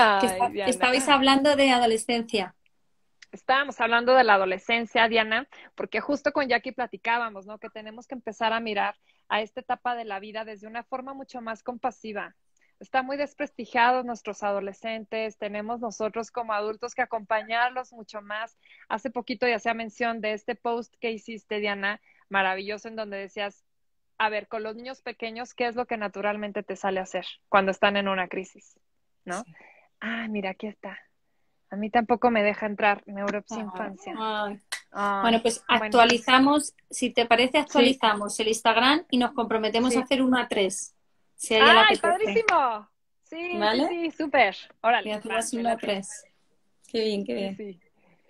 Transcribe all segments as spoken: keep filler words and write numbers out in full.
Que, Ay, está- que Diana. estabais hablando de adolescencia. Estábamos hablando de la adolescencia, Diana, porque justo con Jackie platicábamos, ¿no? Que tenemos que empezar a mirar a esta etapa de la vida desde una forma mucho más compasiva. Está muy desprestigiados nuestros adolescentes, tenemos nosotros como adultos que acompañarlos mucho más. Hace poquito ya hacía mención de este post que hiciste, Diana, maravilloso, en donde decías, a ver, con los niños pequeños, ¿qué es lo que naturalmente te sale a hacer cuando están en una crisis? ¿No? Sí. Ah, mira, aquí está. A mí tampoco me deja entrar Neuropsia Ah, Infancia. ay. Bueno, Ay, pues bueno, actualizamos, si te parece, sí. actualizamos el Instagram y nos comprometemos a Sí. hacer uno a tres, si a ella le ¡Ay, apetece. padrísimo! Sí, sí, ¿Vale? sí, súper. Y Órale, va, hacemos me uno a late. tres. Qué bien, qué Sí, bien. sí.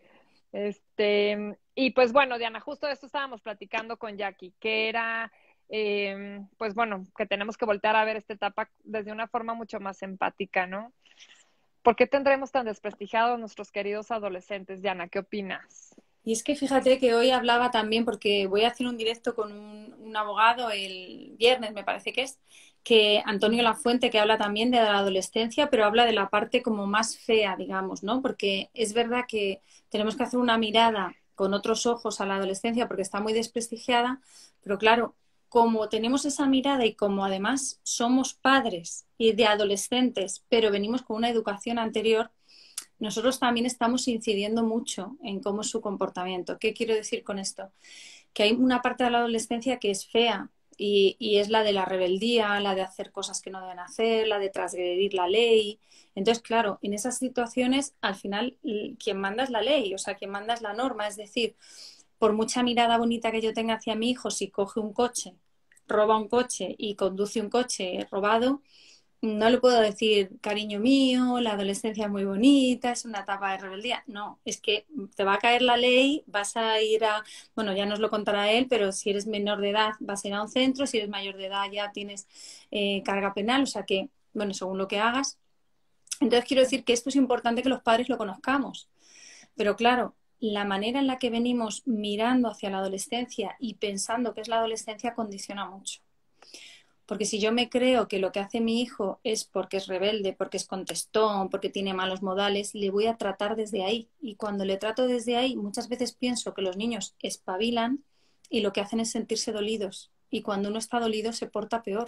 Este, y pues bueno, Diana, justo de esto estábamos platicando con Jackie, que era, eh, pues bueno, que tenemos que voltear a ver esta etapa desde una forma mucho más empática, ¿no? ¿Por qué tendremos tan desprestigiados nuestros queridos adolescentes, Diana? ¿Qué opinas? Y es que fíjate que hoy hablaba también, porque voy a hacer un directo con un, un abogado el viernes, me parece que es, que Antonio Ujú. Lafuente, que habla también de la adolescencia, pero habla de la parte como más fea, digamos, ¿no? Porque es verdad que tenemos que hacer una mirada con otros ojos a la adolescencia porque está muy desprestigiada, pero claro, como tenemos esa mirada y como además somos padres y de adolescentes, pero venimos con una educación anterior, nosotros también estamos incidiendo mucho en cómo es su comportamiento. ¿Qué quiero decir con esto? Que hay una parte de la adolescencia que es fea y, y es la de la rebeldía, la de hacer cosas que no deben hacer, la de transgredir la ley. Entonces, claro, en esas situaciones, al final, quien manda es la ley, o sea, quien manda es la norma. Es decir, por mucha mirada bonita que yo tenga hacia mi hijo, si coge un coche, roba un coche y conduce un coche robado, no le puedo decir, cariño mío, la adolescencia es muy bonita, es una etapa de rebeldía. No, es que te va a caer la ley, vas a ir a, bueno, ya nos lo contará él, pero si eres menor de edad vas a ir a un centro, si eres mayor de edad ya tienes eh, carga penal, o sea que, bueno, según lo que hagas. Entonces quiero decir que esto es importante que los padres lo conozcamos. Pero claro, la manera en la que venimos mirando hacia la adolescencia y pensando que es la adolescencia condiciona mucho. Porque si yo me creo que lo que hace mi hijo es porque es rebelde, porque es contestón, porque tiene malos modales, le voy a tratar desde ahí. Y cuando le trato desde ahí, muchas veces pienso que los niños espabilan y lo que hacen es sentirse dolidos. Y cuando uno está dolido se porta peor.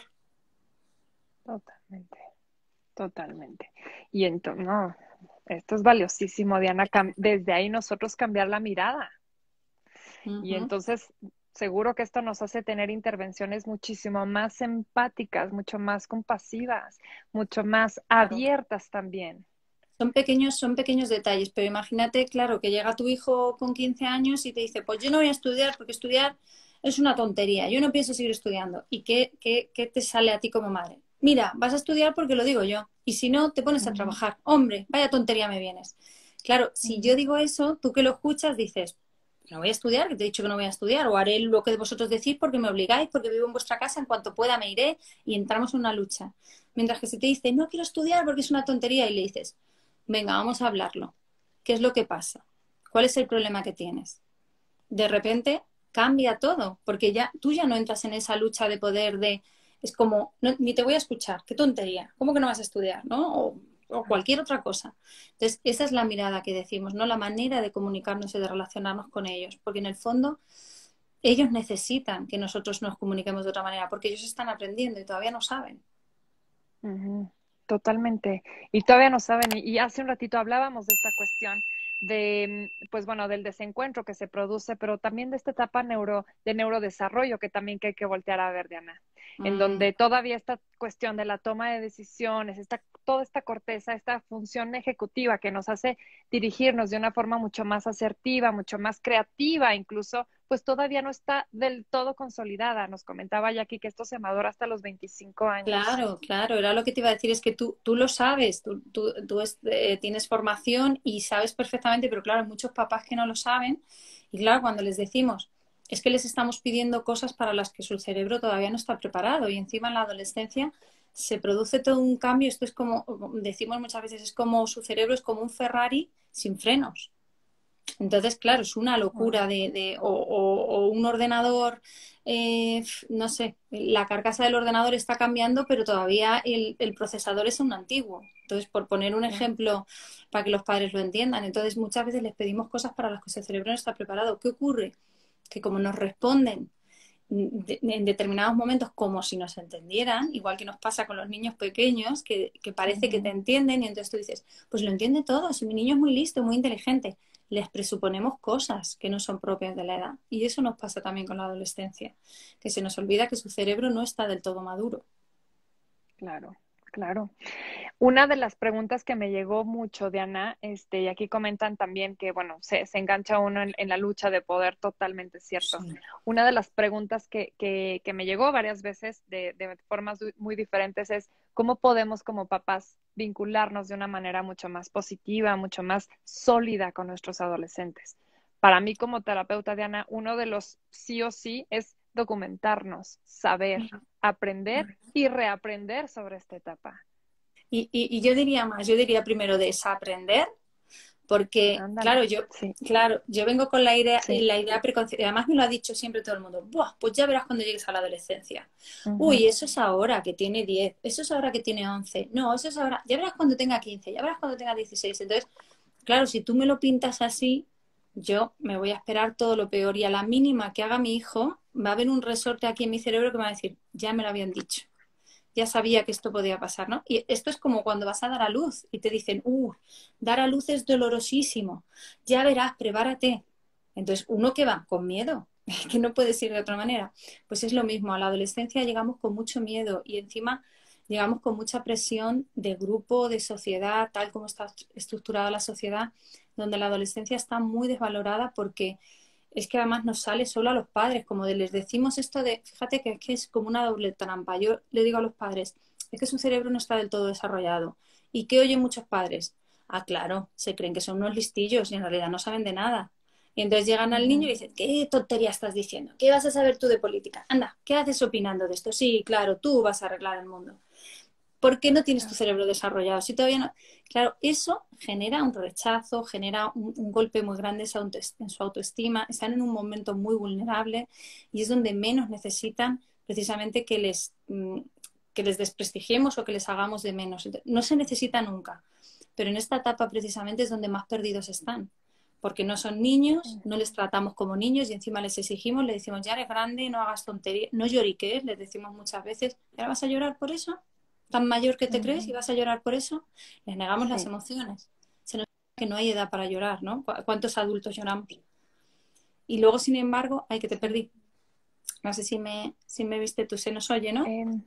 Totalmente, totalmente. Y entonces, no, esto es valiosísimo, Diana, cam- desde ahí nosotros cambiar la mirada. Y Ujú. entonces, seguro que esto nos hace tener intervenciones muchísimo más empáticas, mucho más compasivas, mucho más Claro. abiertas también. Son pequeños, son pequeños detalles, pero imagínate, claro, que llega tu hijo con quince años y te dice, pues yo no voy a estudiar porque estudiar es una tontería, yo no pienso seguir estudiando. ¿Y qué, qué, qué te sale a ti como madre? Mira, vas a estudiar porque lo digo yo, y si no, te pones a Ujú, trabajar. Hombre, vaya tontería me vienes. Claro, si yo ujú. digo eso, tú que lo escuchas dices, no voy a estudiar, que te he dicho que no voy a estudiar, o haré lo que vosotros decís porque me obligáis, porque vivo en vuestra casa, en cuanto pueda me iré y entramos en una lucha. Mientras que si te dice, no quiero estudiar porque es una tontería, y le dices, venga, vamos a hablarlo. ¿Qué es lo que pasa? ¿Cuál es el problema que tienes? De repente cambia todo, porque ya tú ya no entras en esa lucha de poder de, es como, no, ni te voy a escuchar, qué tontería, ¿cómo que no vas a estudiar? ¿No? O, o cualquier otra cosa. Entonces, esa es la mirada que decimos, ¿no? La manera de comunicarnos y de relacionarnos con ellos, porque en el fondo ellos necesitan que nosotros nos comuniquemos de otra manera, porque ellos están aprendiendo y todavía no saben. Ujú, totalmente. Y todavía no saben, y, y hace un ratito hablábamos de esta cuestión de, mm, pues bueno, del desencuentro que se produce, pero también de esta etapa neuro, de neurodesarrollo que también que hay que voltear a ver, Diana, en Mm, donde todavía esta cuestión de la toma de decisiones, esta, toda esta corteza, esta función ejecutiva que nos hace dirigirnos de una forma mucho más asertiva, mucho más creativa, incluso, pues todavía no está del todo consolidada. Nos comentaba Jackie que esto se madura hasta los veinticinco años. claro, claro, era lo que te iba a decir, es que tú, tú lo sabes, tú, tú, tú es- eh, tienes formación y sabes perfectamente, pero claro, hay muchos papás que no lo saben y claro, cuando les decimos, es que les estamos pidiendo cosas para las que su cerebro todavía no está preparado y encima en la adolescencia se produce todo un cambio, esto es como, decimos muchas veces, es como su cerebro es como un Ferrari sin frenos. Entonces, claro, es una locura de, de o, o- o un ordenador, eh, no sé, la carcasa del ordenador está cambiando, pero todavía el, el procesador es un antiguo. Entonces, por poner un Sí. ejemplo para que los padres lo entiendan, entonces muchas veces les pedimos cosas para las que el cerebro no está preparado. ¿Qué ocurre? Que como nos responden de- en determinados momentos como si nos entendieran, igual que nos pasa con los niños pequeños, que, que parece que te Ujú. entienden y entonces tú dices, pues lo entiende todo, si mi niño es muy listo, muy inteligente, les presuponemos cosas que no son propias de la edad. Y eso nos pasa también con la adolescencia, que se nos olvida que su cerebro no está del todo maduro. Claro, claro. Una de las preguntas que me llegó mucho, Diana, este, y aquí comentan también que, bueno, se, se engancha uno en, en la lucha de poder, totalmente cierto. Sí. Una de las preguntas que, que, que me llegó varias veces de, de formas muy diferentes es cómo podemos como papás vincularnos de una manera mucho más positiva, mucho más sólida con nuestros adolescentes. Para mí como terapeuta, Diana, uno de los sí o sí es documentarnos, saber, aprender y reaprender sobre esta etapa. Y, y, y yo diría más, yo diría primero desaprender. Porque, Ándale, claro, yo, sí, claro, yo vengo con la idea, sí. la idea preconcebida, además me lo ha dicho siempre todo el mundo, Buah, pues ya verás cuando llegues a la adolescencia. Ujú. Uy, eso es ahora que tiene diez, eso es ahora que tiene once, no, eso es ahora, ya verás cuando tenga quince, ya verás cuando tenga dieciséis. Entonces, claro, si tú me lo pintas así, yo me voy a esperar todo lo peor y a la mínima que haga mi hijo, va a haber un resorte aquí en mi cerebro que me va a decir, ya me lo habían dicho, ya sabía que esto podía pasar, ¿no? Y esto es como cuando vas a dar a luz y te dicen, uh, dar a luz es dolorosísimo, ya verás, prepárate. Entonces, uno que va con miedo, que no puede ser de otra manera, pues es lo mismo, a la adolescencia llegamos con mucho miedo y encima llegamos con mucha presión de grupo, de sociedad, tal como está estructurada la sociedad, donde la adolescencia está muy desvalorada porque es que además nos sale solo a los padres, como de les decimos esto de, fíjate que es que es como una doble trampa. Yo le digo a los padres, es que su cerebro no está del todo desarrollado. ¿Y qué oyen muchos padres? Ah, claro, se creen que son unos listillos y en realidad no saben de nada. Y entonces llegan al niño y Ujú. dicen, ¿qué tontería estás diciendo? ¿Qué vas a saber tú de política? Anda, ¿qué haces opinando de esto? Sí, claro, tú vas a arreglar el mundo. ¿Por qué no tienes tu Claro. cerebro desarrollado? Si todavía no. Claro, eso genera un rechazo, genera un, un golpe muy grande en su autoestima, están en un momento muy vulnerable y es donde menos necesitan precisamente que les, mm, que les desprestigiemos o que les hagamos de menos. No se necesita nunca, pero en esta etapa precisamente es donde más perdidos están, porque no son niños, Sí. no les tratamos como niños y encima les exigimos, le decimos, ya eres grande, no hagas tonterías, no lloriques, les decimos muchas veces, ¿y ahora vas a llorar por eso? ¿Tan mayor que te crees y Ujú. vas a llorar por eso? Les negamos las Sí. emociones. Se nos dice que no hay edad para llorar, ¿no? ¿Cuántos adultos lloramos? Y luego, sin embargo, ay, que te Sí. perdí. No sé si me, si me viste tú, se nos oye, ¿no? Em,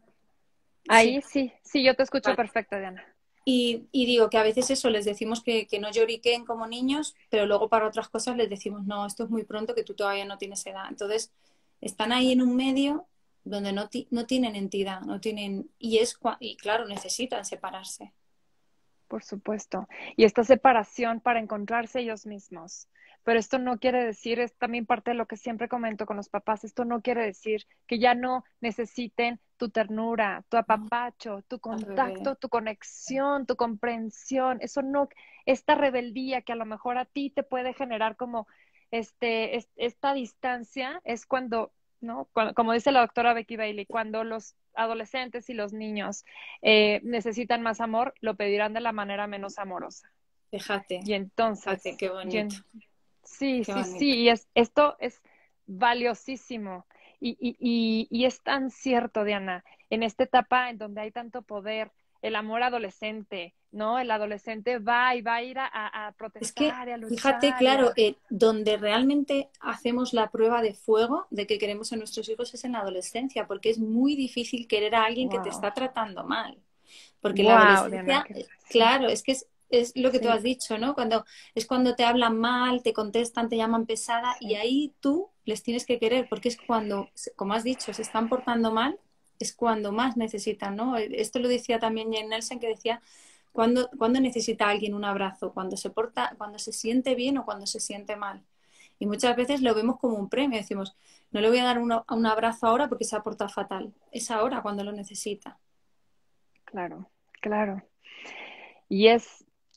Sí, ahí sí, sí, yo te escucho vale. perfecto, Diana. Y, y digo que a veces eso les decimos que, que no lloriquen como niños, pero luego para otras cosas les decimos, no, esto es muy pronto, que tú todavía no tienes edad. Entonces, están ahí en un medio donde no, ti- no tienen entidad, no tienen, y es, cua- y claro, necesitan separarse. Por supuesto. Y esta separación para encontrarse ellos mismos. Pero esto no quiere decir, es también parte de lo que siempre comento con los papás, esto no quiere decir que ya no necesiten tu ternura, tu No, apapacho, tu al revés. contacto, tu conexión, tu comprensión. Eso no, esta rebeldía que a lo mejor a ti te puede generar como este, es- esta distancia es cuando, ¿no? Cuando- como dice la doctora Becky Bailey, cuando los adolescentes y los niños eh, necesitan más amor, lo pedirán de la manera menos amorosa. Fíjate, Y fíjate, entonces, qué y bonito, en- sí, qué sí, sí, bonito. y es, esto es valiosísimo. Y, y, y, y es tan cierto, Diana, en esta etapa en donde hay tanto poder, el amor adolescente, ¿no? El adolescente va y va a ir a, a a Es que, protestar y a fíjate, luchar y claro, a... eh, donde realmente hacemos la prueba de fuego de que queremos a nuestros hijos es en la adolescencia, porque es muy difícil querer a alguien que te Wow, está tratando mal. Porque la wow, Diana, adolescencia, que eh, sí, claro, es que es, es lo que tú sí, has dicho, ¿no? Cuando es cuando te hablan mal, te contestan, te llaman pesada, y sí, ahí tú les tienes que querer, porque es cuando, como has dicho, se están portando mal, es cuando más necesitan, ¿no? Esto lo decía también Jane Nelson, que decía, ¿cuándo, cuándo necesita alguien un abrazo? ¿Cuando se porta, cuando se siente bien o cuando se siente mal? Y muchas veces lo vemos como un premio, decimos, no le voy a dar una- un abrazo ahora porque se ha portado fatal, es ahora cuando lo necesita. claro, claro. Y es,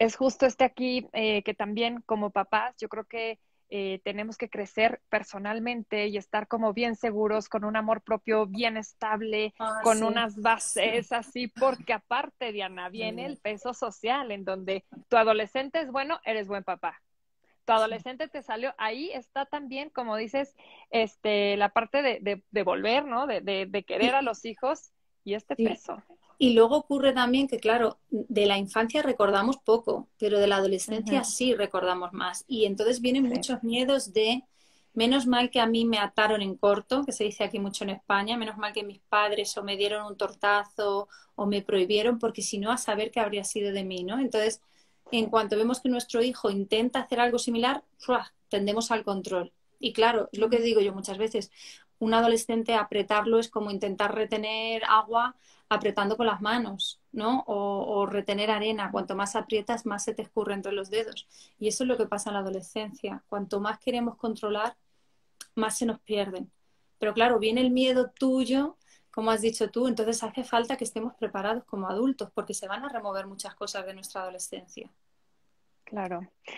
es justo este aquí eh, que también como papás, yo creo que eh, tenemos que crecer personalmente y estar como bien seguros, con un amor propio bien estable, Ah, con sí, unas sí. bases así, porque aparte, Diana, viene el peso social en donde tu adolescente es bueno, eres buen papá. Tu adolescente te salió, ahí está también, como dices, este, la parte de, de, de volver, ¿no? De, de, de querer Y, a los hijos y este sí. peso. Y luego ocurre también que, claro, de la infancia recordamos poco, pero de la adolescencia Ujú, sí recordamos más. Y entonces vienen sí, muchos miedos de, menos mal que a mí me ataron en corto, que se dice aquí mucho en España, menos mal que mis padres o me dieron un tortazo o me prohibieron, porque si no, a saber qué habría sido de mí, ¿no? Entonces, en sí. cuanto vemos que nuestro hijo intenta hacer algo similar, ¡fua!, tendemos al control. Y claro, es lo que Mm, digo yo muchas veces, un adolescente apretarlo es como intentar retener agua apretando con las manos, ¿no? O, o retener arena. Cuanto más aprietas, más se te escurre entre los dedos. Y eso es lo que pasa en la adolescencia. Cuanto más queremos controlar, más se nos pierden. Pero claro, viene el miedo tuyo, como has dicho tú, entonces hace falta que estemos preparados como adultos, porque se van a remover muchas cosas de nuestra adolescencia. claro.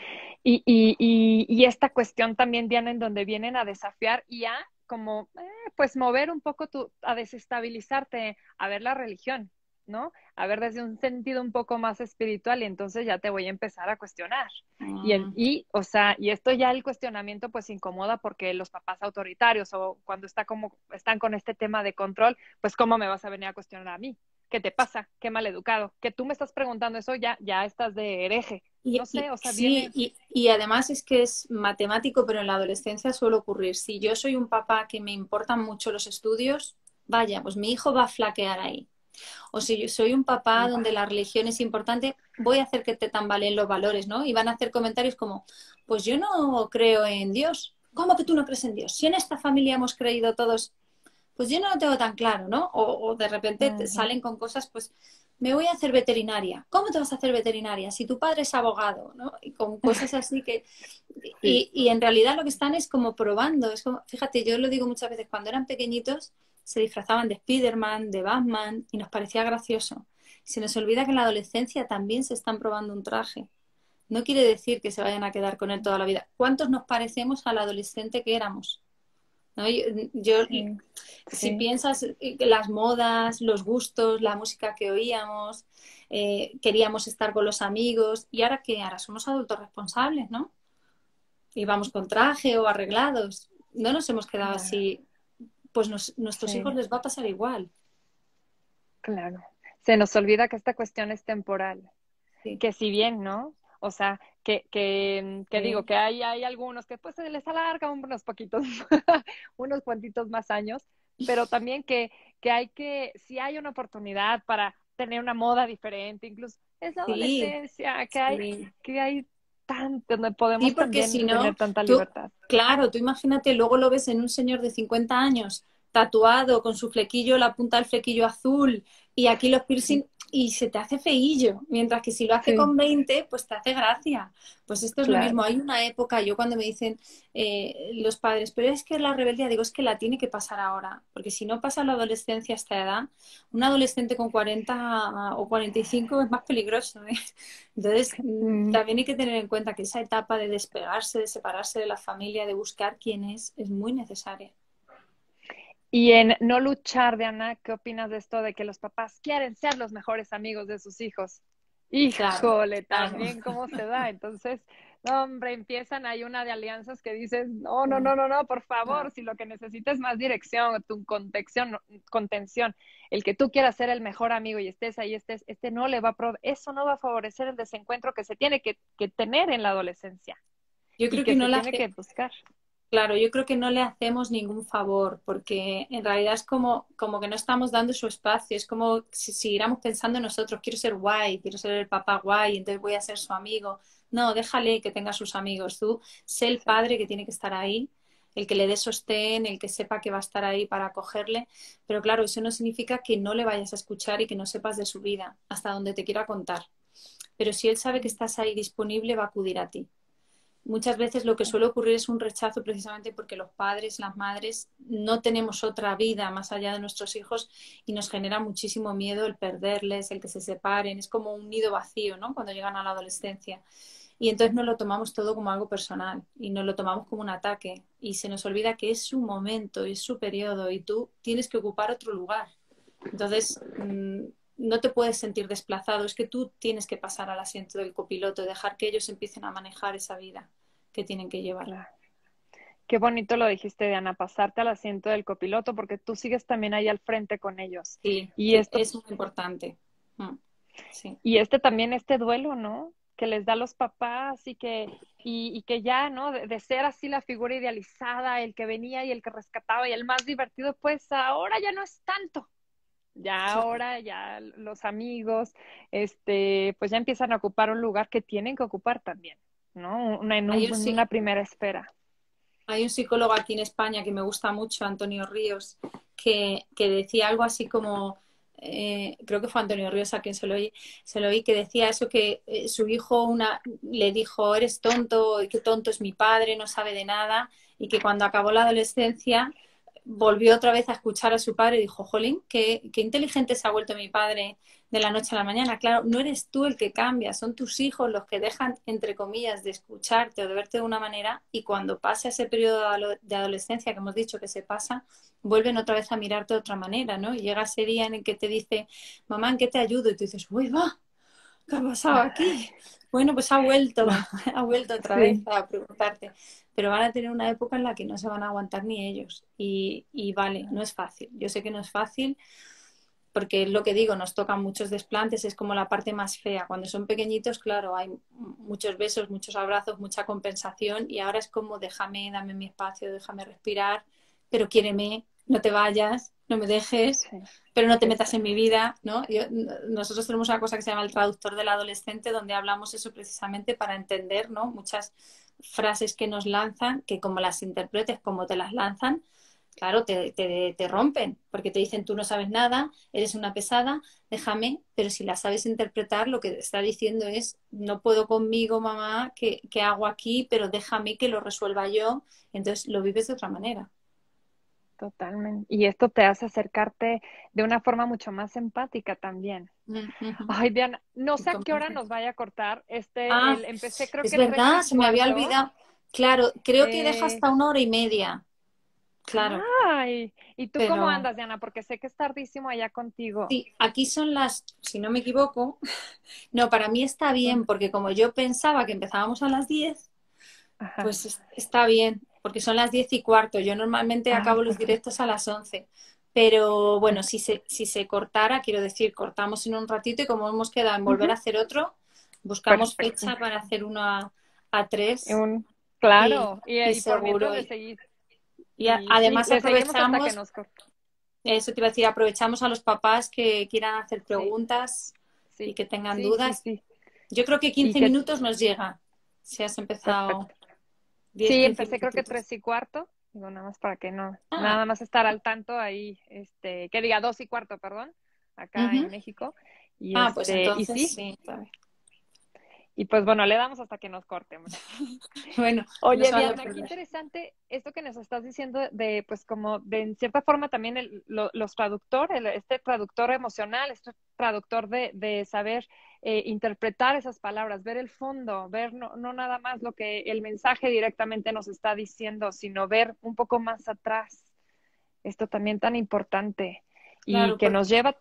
Y, y, y, y esta cuestión también, Diana, en donde vienen a desafiar y a como, eh, pues mover un poco tu, a desestabilizarte, a ver la religión, ¿no? A ver desde un sentido un poco más espiritual y entonces ya te voy a empezar a cuestionar. Y, en, Mm, y, o sea, y esto ya el cuestionamiento pues incomoda porque los papás autoritarios o cuando está como, están con este tema de control, pues ¿cómo me vas a venir a cuestionar a mí? ¿Qué te pasa? ¿Qué maleducado? Que tú me estás preguntando eso, ya, ya estás de hereje. Y, No sé, y- o sea, sí, viene. y, y además es que es matemático, pero en la adolescencia suele ocurrir. Si yo soy un papá que me importan mucho los estudios, vaya, pues mi hijo va a flaquear ahí. O si yo soy un papá donde la religión es importante, voy a hacer que te tambaleen los valores, ¿no? Y van a hacer comentarios como, pues yo no creo en Dios. ¿Cómo que tú no crees en Dios? Si en esta familia hemos creído todos, pues yo no lo tengo tan claro, ¿no? O, o de repente te Ujú, salen con cosas, pues me voy a hacer veterinaria. ¿Cómo te vas a hacer veterinaria? Si tu padre es abogado, ¿no? Y con cosas así que... sí, Y, y en realidad lo que están es como probando. Es como, fíjate, yo lo digo muchas veces, cuando eran pequeñitos se disfrazaban de Spiderman, de Batman, y nos parecía gracioso. Se nos olvida que en la adolescencia también se están probando un traje. No quiere decir que se vayan a quedar con él toda la vida. ¿Cuántos nos parecemos al adolescente que éramos? ¿No? Yo, yo, sí, si sí, piensas eh, las modas, los gustos, la música que oíamos, eh, queríamos estar con los amigos, y ahora que ahora somos adultos responsables, ¿no? Y vamos con traje o arreglados. No nos hemos quedado claro, así. Pues nos, nuestros hijos sí, les va a pasar igual. claro. Se nos olvida que esta cuestión es temporal, Sí, que si bien, ¿no? O sea, que, que, que digo sí, que hay, hay algunos que pues se les alarga unos poquitos, unos cuantitos más años, pero también que, que hay que, si hay una oportunidad para tener una moda diferente, incluso es la sí, adolescencia, que hay, sí. que hay tanto, donde Sí, podemos porque si también tener no, tanta tú, libertad. claro, tú imagínate, luego lo ves en un señor de cincuenta años, tatuado, con su flequillo, la punta del flequillo azul, y aquí los Sí, piercing, y se te hace feillo, mientras que si lo hace sí, con veinte, pues te hace gracia. Pues esto es lo mismo, claro. hay una época, yo cuando me dicen eh, los padres, pero es que la rebeldía, digo, es que la tiene que pasar ahora, porque si no pasa la adolescencia a esta edad, un adolescente con cuarenta o cuarenta y cinco es más peligroso, ¿eh? Entonces, mm, Mm. también hay que tener en cuenta que esa etapa de despegarse, de separarse de la familia, de buscar quién es, es muy necesaria. Y en no luchar, Diana, ¿qué opinas de esto de que los papás quieren ser los mejores amigos de sus hijos? Claro, Híjole, claro. también cómo se da. Entonces, no, hombre, empiezan ahí una de alianzas que dices, no, no, Mm, no, no, no, por claro. favor, si lo que necesitas es más dirección, tu contención, contención, el que tú quieras ser el mejor amigo y estés ahí, estés, este no le va a, pro- eso no va a favorecer el desencuentro que se tiene que, que tener en la adolescencia Yo y creo que que no se la tiene hace, que buscar. claro, yo creo que no le hacemos ningún favor, porque en realidad es como, como que no estamos dando su espacio, es como si siguiéramos pensando en nosotros, quiero ser guay, quiero ser el papá guay, entonces voy a ser su amigo. No, déjale que tenga sus amigos, tú sé el Sí, padre que tiene que estar ahí, el que le dé sostén, el que sepa que va a estar ahí para acogerle, pero claro, eso no significa que no le vayas a escuchar y que no sepas de su vida, hasta donde te quiera contar. Pero si él sabe que estás ahí disponible, va a acudir a ti. muchas veces lo que suele ocurrir es un rechazo precisamente porque los padres, las madres, no tenemos otra vida más allá de nuestros hijos y nos genera muchísimo miedo el perderles, el que se separen. Es como un nido vacío, ¿no? Cuando llegan a la adolescencia. Y entonces nos lo tomamos todo como algo personal y nos lo tomamos como un ataque y se nos olvida que es su momento, es su periodo y tú tienes que ocupar otro lugar. Entonces, mmm, no te puedes sentir desplazado, es que tú tienes que pasar al asiento del copiloto, dejar que ellos empiecen a manejar esa vida que tienen que llevar. Claro. Qué bonito lo dijiste, Diana, pasarte al asiento del copiloto, porque tú sigues también ahí al frente con ellos. Sí, Y esto, es muy importante. Sí. y este también, este duelo, ¿no? Que les da a los papás y que, y, y que ya, ¿no? De, de ser así la figura idealizada, el que venía y el que rescataba y el más divertido, pues ahora ya no es tanto. Ya ahora, ya los amigos, este, pues ya empiezan a ocupar un lugar que tienen que ocupar también, ¿no? Una, en, un, Hay un, en una primera esfera. Hay un psicólogo aquí en España que me gusta mucho, Antonio Ríos, que, que decía algo así como, eh, creo que fue Antonio Ríos a quien se lo oí, se lo oí que decía eso, que eh, su hijo una, le dijo, eres tonto, y qué tonto es mi padre, no sabe de nada, y que cuando acabó la adolescencia volvió otra vez a escuchar a su padre y dijo, jolín, qué, qué inteligente se ha vuelto mi padre de la noche a la mañana. Claro, no eres tú el que cambia, son tus hijos los que dejan, entre comillas, de escucharte o de verte de una manera y cuando pasa ese periodo de adolescencia que hemos dicho que se pasa, vuelven otra vez a mirarte de otra manera, ¿no? Y llega ese día en el que te dice, mamá, ¿en qué te ayudo? Y tú dices, uy, va, ¿qué ha pasado aquí? Bueno, pues ha vuelto, ha vuelto otra vez Sí. a preguntarte. Pero van a tener una época en la que no se van a aguantar ni ellos. Y, y vale, no es fácil. Yo sé que no es fácil porque es lo que digo, nos tocan muchos desplantes, es como la parte más fea. Cuando son pequeñitos, claro, hay muchos besos, muchos abrazos, mucha compensación y ahora es como déjame, dame mi espacio, déjame respirar, pero quiéreme, no te vayas, no me dejes, Sí, pero no te sí, metas sí. en mi vida, ¿no? Yo, nosotros tenemos una cosa que se llama el traductor del adolescente, donde hablamos eso precisamente para entender, ¿no? Muchas frases que nos lanzan, que como las interpretes, como te las lanzan, claro, te, te, te rompen, porque te dicen tú no sabes nada, eres una pesada, déjame, pero si la sabes interpretar, lo que te está diciendo es no puedo conmigo, mamá, ¿qué, qué hago aquí? Pero déjame que lo resuelva yo, entonces lo vives de otra manera. Totalmente. Y esto te hace acercarte de una forma mucho más empática también. Uh-huh. Ay, Diana, no sé a qué hora nos vaya a cortar. Este, Ah, el, empecé creo es que tres verdad, y se me había cuarto. olvidado. Claro, creo que deja Eh, hasta una hora y media, claro, ay, ¿y tú cómo pero andas, Diana? Porque sé que es tardísimo allá contigo. sí, aquí son las, si no me equivoco, no, para mí está Son- bien, porque como yo pensaba que empezábamos a las diez. Ajá. Pues está bien, porque son las diez y cuarto. Yo normalmente Ay, acabo los perfecto. directos a las once. Pero bueno, si se, si se cortara, quiero decir, cortamos en un ratito y como hemos quedado en volver Ujú. a hacer otro, buscamos Perfecto. fecha para hacer uno a, a tres Un, y, claro, y, y y por mientras seguro. le Y, seguís. y a- Y sí, además le seguimos hasta que aprovechamos, nos corte. eso te iba a decir, aprovechamos a los papás que quieran hacer Sí, preguntas y sí, que tengan sí, sí, dudas. sí. Yo creo que Y quince que, minutos nos llega, si has empezado perfecto. diez Sí, quince empecé creo que minutitos. tres y cuarto, digo, nada más para que no, Ah, nada más estar al tanto ahí, este, que diga dos y cuarto, perdón, acá ujú. en México. Y Ah, pues este, y entonces sí, sí. Está bien. y pues bueno, le damos hasta que nos cortemos. Bueno, no Oye, se vaya a Diana, qué perder. interesante esto que nos estás diciendo de, pues como de en cierta forma también el, lo- los traductores, el- este traductor emocional, este traductor de, de saber eh, interpretar esas palabras, ver el fondo, ver no, no nada más lo que el mensaje directamente nos está diciendo, sino ver un poco más atrás. Esto también tan importante y Claro, que porque, nos lleva,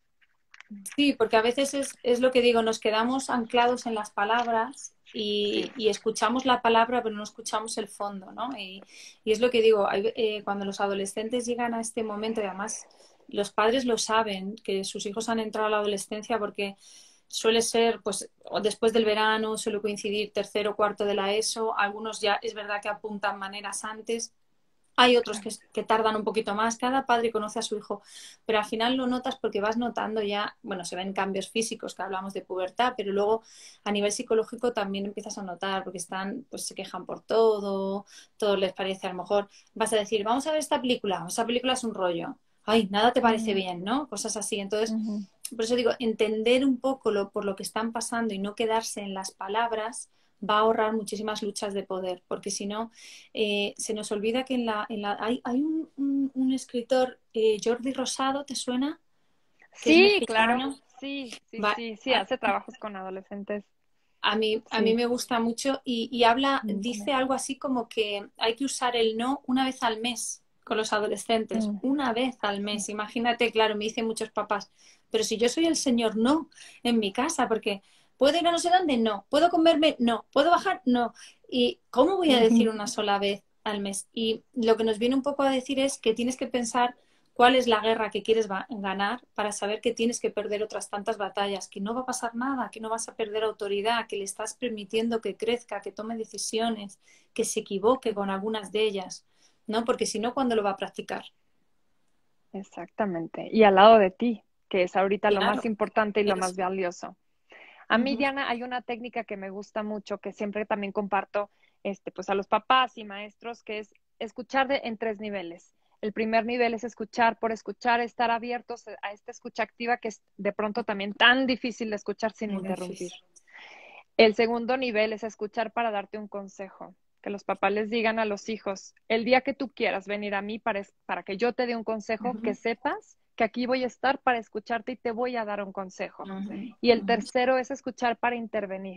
sí, porque a veces es, es lo que digo, nos quedamos anclados en las palabras sí, y, y escuchamos la palabra, pero no escuchamos el fondo, ¿no? Y, y es lo que digo, hay- eh, cuando los adolescentes llegan a este momento, y además los padres lo saben, que sus hijos han entrado a la adolescencia porque suele ser, pues, o después del verano, suele coincidir tercero o cuarto de la ESO, algunos ya es verdad que apuntan maneras antes. Hay otros que, que, tardan un poquito más, cada padre conoce a su hijo, pero al final lo notas porque vas notando ya, bueno, se ven cambios físicos que hablamos de pubertad, pero luego a nivel psicológico también empiezas a notar porque están, pues se quejan por todo, todo les parece, a lo mejor vas a decir, vamos a ver esta película, esta película es un rollo, ay, nada te parece uh, bien, ¿no? Cosas así, entonces, uh, por eso digo, entender un poco lo, por lo que están pasando y no quedarse en las palabras va a ahorrar muchísimas luchas de poder, porque si no, eh, se nos olvida que en la, en la hay, hay un, un, un escritor, eh, Jordi Rosado, ¿te suena? Que es Sí, claro, mexicano. sí, sí, Va, sí, sí, a, hace trabajos con adolescentes, a mí, a mí sí. me gusta mucho y, y habla, Mm, dice algo así como que hay que usar el no una vez al mes con los adolescentes, mm, una vez al sí. mes. Imagínate, claro, me dicen muchos papás, pero si yo soy el señor no en mi casa, porque ¿puedo ir a no sé dónde? No. ¿Puedo comerme? No. ¿Puedo bajar? No. ¿Y cómo voy a decir una sola vez al mes? Y lo que nos viene un poco a decir es que tienes que pensar cuál es la guerra que quieres ganar para saber que tienes que perder otras tantas batallas, que no va a pasar nada, que no vas a perder autoridad, que le estás permitiendo que crezca, que tome decisiones, que se equivoque con algunas de ellas, ¿no? Porque si no, ¿cuándo lo va a practicar? Exactamente. Y al lado de ti, que es ahorita lo Claro, más importante y lo más eso. valioso. A mí, Ujú, Diana, hay una técnica que me gusta mucho, que siempre también comparto, este, pues a los papás y maestros, que es escuchar de, en tres niveles. El primer nivel es escuchar por escuchar, estar abiertos a esta escucha activa que es de pronto también tan difícil de escuchar sin muy interrumpir. difícil. El segundo nivel es escuchar para darte un consejo. Que los papás les digan a los hijos, el día que tú quieras venir a mí para, para que yo te dé un consejo, que Ujú, sepas que aquí voy a estar para escucharte y te voy a dar un consejo. ujú, Y el ujú. tercero es escuchar para intervenir.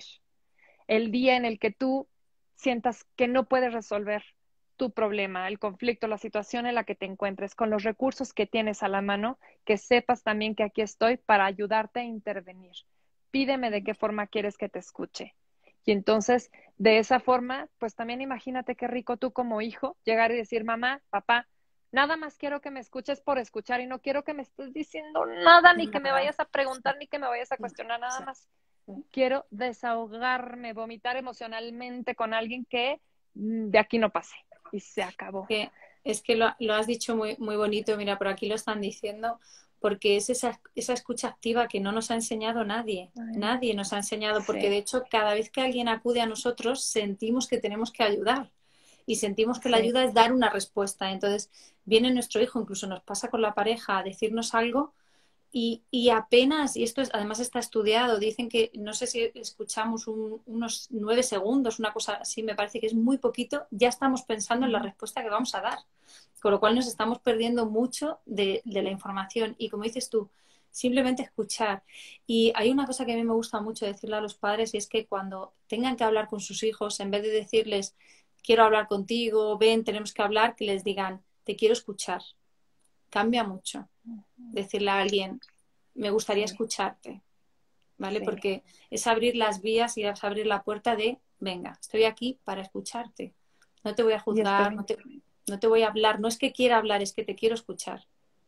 El día en el que tú sientas que no puedes resolver tu problema, el conflicto, la situación en la que te encuentres, con los recursos que tienes a la mano, que sepas también que aquí estoy para ayudarte a intervenir. Pídeme de qué forma quieres que te escuche. Y entonces, de esa forma, pues también imagínate qué rico tú como hijo llegar y decir, mamá, papá, nada más quiero que me escuches por escuchar y no quiero que me estés diciendo nada, ni que me Nada. vayas a preguntar, ni que me vayas a cuestionar nada Sí, más. sí. Quiero desahogarme, vomitar emocionalmente con alguien que mm, de aquí no pase. Y se acabó. Que, es que lo, lo has dicho muy, muy bonito, mira, por aquí lo están diciendo, porque es esa, esa escucha activa que no nos ha enseñado nadie. Ay, Nadie nos ha enseñado, porque sí, de hecho cada vez que alguien acude a nosotros sentimos que tenemos que ayudar y sentimos que la sí. ayuda es dar una respuesta. Entonces viene nuestro hijo, incluso nos pasa con la pareja, a decirnos algo y, y apenas, y esto es, además está estudiado, dicen que no sé si escuchamos un, unos nueve segundos, una cosa así, me parece que es muy poquito, ya estamos pensando en la Ujú. respuesta que vamos a dar. Con lo cual nos estamos perdiendo mucho de, de la información. Y como dices tú, simplemente escuchar. Y hay una cosa que a mí me gusta mucho decirle a los padres y es que cuando tengan que hablar con sus hijos, en vez de decirles, quiero hablar contigo, ven, tenemos que hablar, que les digan, te quiero escuchar. Cambia mucho decirle a alguien, me gustaría Sí, escucharte, ¿vale? sí. Porque es abrir las vías y es abrir la puerta de, venga, estoy aquí para escucharte. No te voy a Y juzgar, estoy, no te, no te voy a hablar, no es que quiera hablar, es que te quiero escuchar.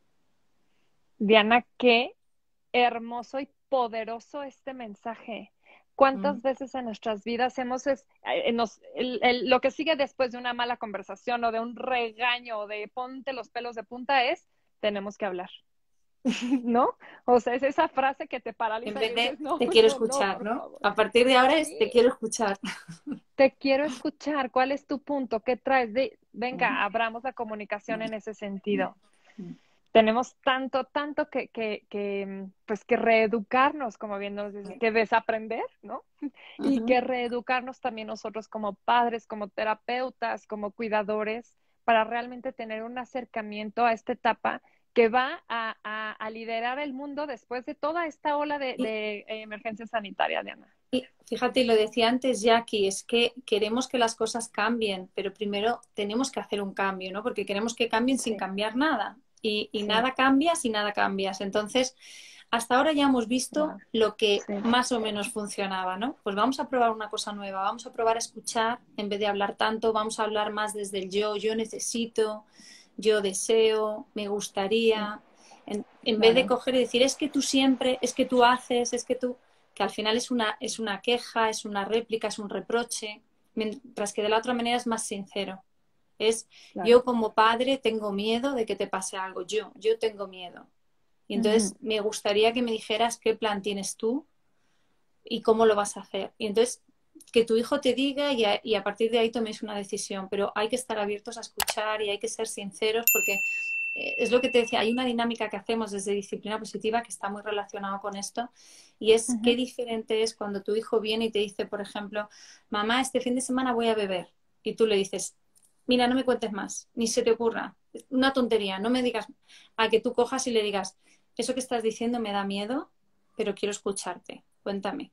Diana, qué hermoso y poderoso este mensaje. ¿Cuántas Mm. veces en nuestras vidas hemos, es, eh, nos, el, el, lo que sigue después de una mala conversación o de un regaño o de ponte los pelos de punta es, tenemos que hablar? ¿No? O sea, es esa frase que te En paraliza y vez de dices, no, te quiero no, no, escuchar, por ¿no? favor. A partir de ahora es te Sí, quiero escuchar. te quiero escuchar. ¿Cuál es tu punto? ¿Qué traes? De, Mm, venga, abramos la comunicación en ese sentido. mm, Tenemos tanto, tanto que, que, que, pues que reeducarnos, como bien nos dices, mm. que desaprender, ¿no? Y Ujú. que reeducarnos también nosotros como padres, como terapeutas, como cuidadores, para realmente tener un acercamiento a esta etapa que va a, a, a liderar el mundo después de toda esta ola de, Y, de emergencia sanitaria, Diana. y fíjate, lo decía antes Jackie, es que queremos que las cosas cambien, pero primero tenemos que hacer un cambio, ¿no? Porque queremos que cambien sin Sí, cambiar nada. Y, y sí, nada cambia si nada cambias. Entonces, hasta ahora ya hemos visto wow, lo que sí, más o menos funcionaba, ¿no? Pues vamos a probar una cosa nueva, vamos a probar a escuchar en vez de hablar tanto, vamos a hablar más desde el yo, yo necesito, yo deseo, me sí, gustaría, en, en vez de claro. coger y decir, es que tú siempre, es que tú haces, es que tú, que al final es una, es una queja, es una réplica, es un reproche, mientras que de la otra manera es más sincero. Es Claro. yo como padre tengo miedo de que te pase algo, yo, yo tengo miedo. Y Ujú. entonces me gustaría que me dijeras qué plan tienes tú y cómo lo vas a hacer. Y entonces que tu hijo te diga y a, y a partir de ahí toméis una decisión, pero hay que estar abiertos a escuchar y hay que ser sinceros porque eh, es lo que te decía, hay una dinámica que hacemos desde disciplina positiva que está muy relacionado con esto y es qué Ujú. diferente es cuando tu hijo viene y te dice, por ejemplo, mamá, este fin de semana voy a beber y tú le dices, mira, no me cuentes más, ni se te ocurra, una tontería, no me digas, a que tú cojas y le digas, eso que estás diciendo me da miedo, pero quiero escucharte, cuéntame.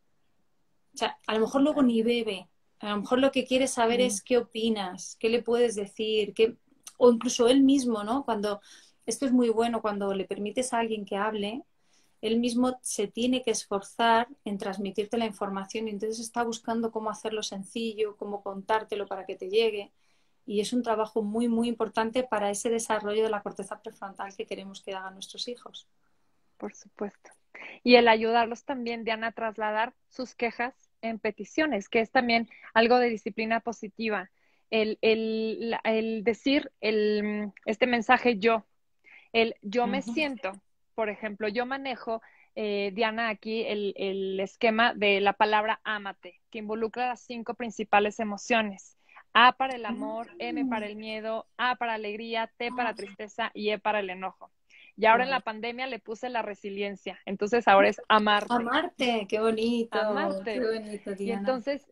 O sea, a lo mejor luego ni Totalmente. bebe, a lo mejor lo que quiere saber Mm. es qué opinas, qué le puedes decir, qué... o incluso él mismo, ¿no? Cuando, esto es muy bueno, cuando le permites a alguien que hable, él mismo se tiene que esforzar en transmitirte la información y entonces está buscando cómo hacerlo sencillo, cómo contártelo para que te llegue. Y es un trabajo muy, muy importante para ese desarrollo de la corteza prefrontal que queremos que hagan nuestros hijos. Por supuesto. Y el ayudarlos también, Diana, a trasladar sus quejas en peticiones, que es también algo de disciplina positiva. El, el, la- el decir el, este mensaje yo, el yo me Ujú. siento, por ejemplo, yo manejo, eh, Diana, aquí el, el esquema de la palabra ámate, que involucra las cinco principales emociones. A para el amor, M para el miedo, A para alegría, T para tristeza y E para el enojo. Y ahora en la Guay. pandemia le puse la resiliencia. Entonces ahora es amarte, Amarte, qué bonito, qué amarte. bonito, Y Diana. entonces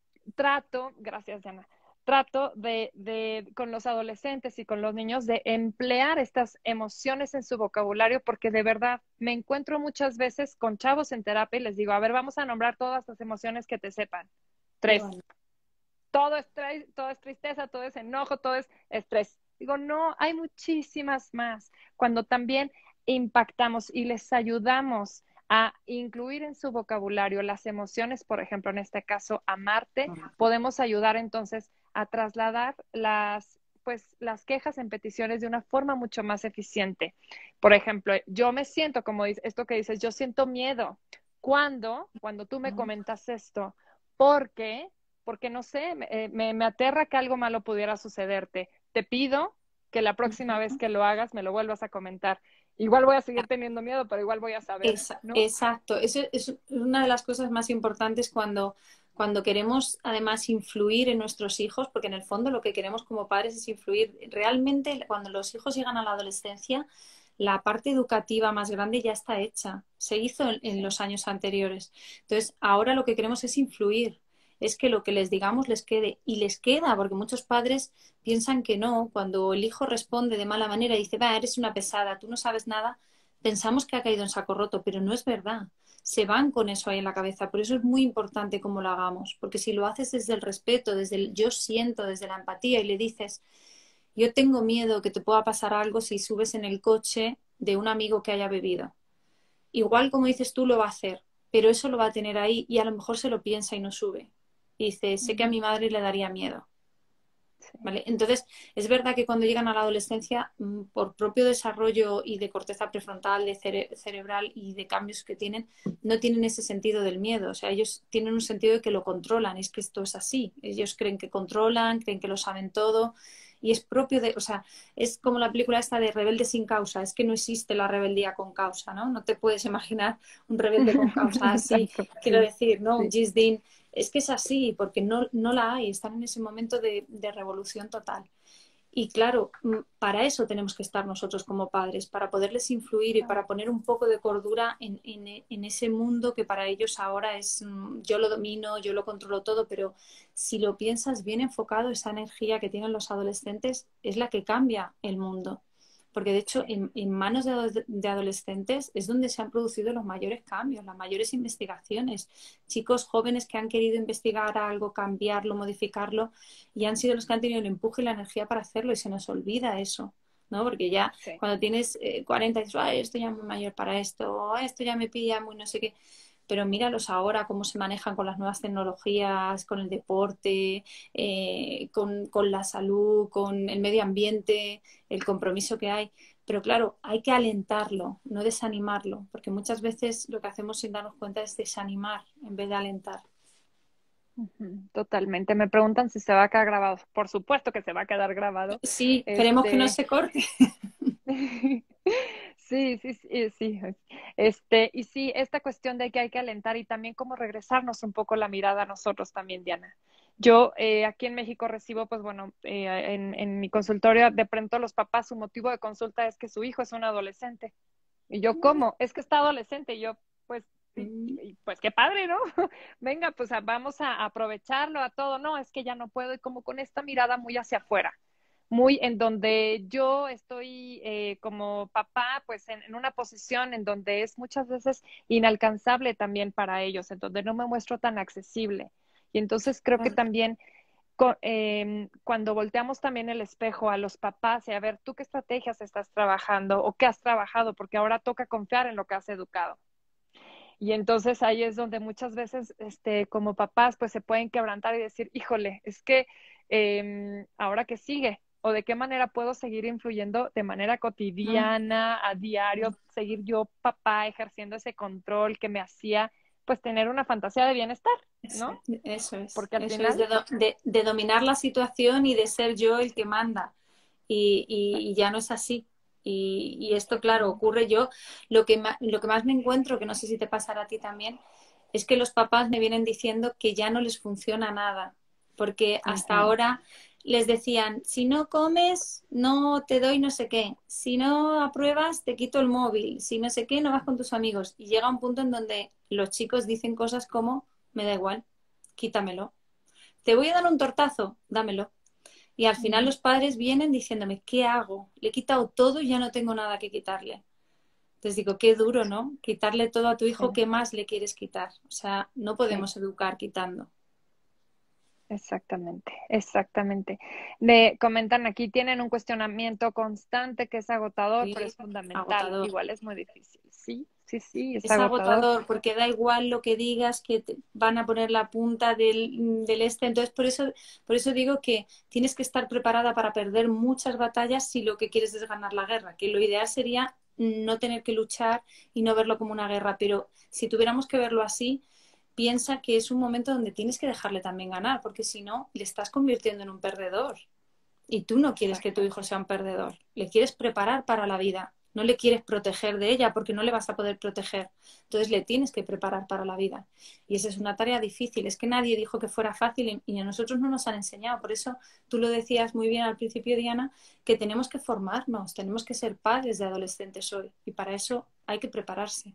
trato, gracias Diana, trato de, de, con los adolescentes y con los niños de emplear estas emociones en su vocabulario porque de verdad me encuentro muchas veces con chavos en terapia y les digo, a ver, vamos a nombrar todas las emociones que te sepan. Qué Tres. bonito. Todo es, todo es tristeza, todo es enojo, todo es estrés. Digo, no, hay muchísimas más. Cuando también impactamos y les ayudamos a incluir en su vocabulario las emociones, por ejemplo, en este caso, amarte, podemos ayudar entonces a trasladar las, pues, las quejas en peticiones de una forma mucho más eficiente. Por ejemplo, yo me siento, como esto que dices, yo siento miedo. ¿Cuándo? Cuando tú me comentas esto, porque porque no sé, me, me, me aterra que algo malo pudiera sucederte. Te pido que la próxima vez que lo hagas me lo vuelvas a comentar. Igual voy a seguir teniendo miedo, pero igual voy a saber, Esa- ¿no? exacto, eso es una de las cosas más importantes cuando, cuando queremos además influir en nuestros hijos, porque en el fondo lo que queremos como padres es influir. Realmente cuando los hijos llegan a la adolescencia, la parte educativa más grande ya está hecha, se hizo en, en Sí. los años anteriores. Entonces, ahora lo que queremos es influir, es que lo que les digamos les quede y les queda, porque muchos padres piensan que no, cuando el hijo responde de mala manera y dice, va, eres una pesada, tú no sabes nada, pensamos que ha caído en saco roto, pero no es verdad. Se van con eso ahí en la cabeza. Por eso es muy importante cómo lo hagamos, porque si lo haces desde el respeto, desde el yo siento, desde la empatía y le dices, yo tengo miedo que te pueda pasar algo si subes en el coche de un amigo que haya bebido. Igual como dices tú lo va a hacer, pero eso lo va a tener ahí y a lo mejor se lo piensa y no sube. Y dice, sé que a Ujú. mi madre le daría miedo. Sí. ¿Vale? Entonces, es verdad que cuando llegan a la adolescencia, mm, por propio desarrollo y de corteza prefrontal, de cere cerebral y de cambios que tienen, no tienen ese sentido del miedo. O sea, ellos tienen un sentido de que lo controlan. Es que esto es así. Ellos creen que controlan, creen que lo saben todo. Y es propio de, o sea, es como la película esta de Rebelde sin causa. Es que no existe la rebeldía con causa, ¿no? No te puedes imaginar un rebelde con causa así. Exacto, Quiero sí, decir, ¿no? Un sí. Gisdin es que es así, porque no, no la hay, están en ese momento de, de revolución total. Y claro, mm, para eso tenemos que estar nosotros como padres, para poderles influir y Claro. para poner un poco de cordura en, en, en ese mundo que para ellos ahora es, mm, yo lo domino, yo lo controlo todo, pero si lo piensas bien enfocado, esa energía que tienen los adolescentes es la que cambia el mundo. Porque de hecho, Sí. en, en manos de, de adolescentes es donde se han producido los mayores cambios, las mayores investigaciones. Chicos jóvenes que han querido investigar algo, cambiarlo, modificarlo, y han sido los que han tenido el empuje y la energía para hacerlo y se nos olvida eso, ¿no? Porque ya Sí. cuando tienes eh, cuarenta dices, ay, esto ya es muy mayor para esto, o esto ya me pilla muy no sé qué, pero míralos ahora cómo se manejan con las nuevas tecnologías, con el deporte, eh, con, con la salud, con el medio ambiente, el compromiso que hay. Pero claro, hay que alentarlo, no desanimarlo, porque muchas veces lo que hacemos sin darnos cuenta es desanimar en vez de alentar. Ujú. Totalmente. Me preguntan si se va a quedar grabado. Por supuesto que se va a quedar grabado. Sí, esperemos que no Este, se corte. Sí, sí, sí, sí. Este, y sí, esta cuestión de que hay que alentar y también como regresarnos un poco la mirada a nosotros también, Diana. Yo eh, aquí en México recibo, pues bueno, eh, en, en mi consultorio, de pronto los papás, su motivo de consulta es que su hijo es un adolescente. Y yo, ¿cómo? Es que está adolescente. Y yo, pues, y- y, pues qué padre, ¿no? Venga, pues a- vamos a aprovecharlo a todo. No, es que ya no puedo. Y como con esta mirada muy hacia afuera, muy en donde yo estoy eh, como papá, pues en, en una posición en donde es muchas veces inalcanzable también para ellos, en donde no me muestro tan accesible. Y entonces creo que Claro. también co- em, cuando volteamos también el espejo a los papás y a ver tú qué estrategias estás trabajando o qué has trabajado, porque ahora toca confiar en lo que has educado. Y entonces ahí es donde muchas veces, este, como papás, pues se pueden quebrantar y decir, híjole, es que em, ahora qué sigue, o de qué manera puedo seguir influyendo de manera Mm, cotidiana, a diario, seguir yo, papá, ejerciendo ese control que me hacía, pues tener una fantasía de bienestar, Eso, ¿no? eso es, Porque al eso es final, de, do- de- de dominar la situación y de ser yo el que manda. Y, y- y ya no es así. Y, y esto, claro, exactamente. ocurre yo. Lo que, ma- lo que más me encuentro, que no sé si te pasará a ti también, es que los papás me vienen diciendo que ya no les funciona nada. Porque hasta Ujú. ahora les decían, si no comes, no te doy no sé qué. Si no apruebas, te quito el móvil. Si no sé qué, no vas con tus amigos. Y llega un punto en donde los chicos dicen cosas como, me da igual, quítamelo. Te voy a dar un tortazo, dámelo. Y al final Mm, los padres vienen diciéndome, ¿qué hago? Le he quitado todo y ya no tengo nada que quitarle. Entonces digo, qué duro, ¿no? Quitarle todo a tu hijo, sí. ¿qué más le quieres quitar? O sea, no Sí, podemos educar quitando. exactamente, exactamente. Me comentan aquí, tienen un cuestionamiento constante que es agotador, pero Sí, es fundamental. agotador. Igual es muy difícil. Sí, sí, sí, es Es agotador. agotador porque da igual lo que digas, que te van a poner la punta del, del este. Entonces, por eso, por eso digo que tienes que estar preparada para perder muchas batallas si lo que quieres es ganar la guerra, que lo ideal sería no tener que luchar y no verlo como una guerra. Pero si tuviéramos que verlo así, piensa que es un momento donde tienes que dejarle también ganar, porque si no, le estás convirtiendo en un perdedor. Y tú no quieres que tu Exacto. hijo sea un perdedor, le quieres preparar para la vida, no le quieres proteger de ella porque no le vas a poder proteger. Entonces le tienes que preparar para la vida. Y esa es una tarea difícil. Es que nadie dijo que fuera fácil y a nosotros no nos han enseñado. Por eso tú lo decías muy bien al principio, Diana, que tenemos que formarnos, tenemos que ser padres de adolescentes hoy. Y para eso hay que prepararse.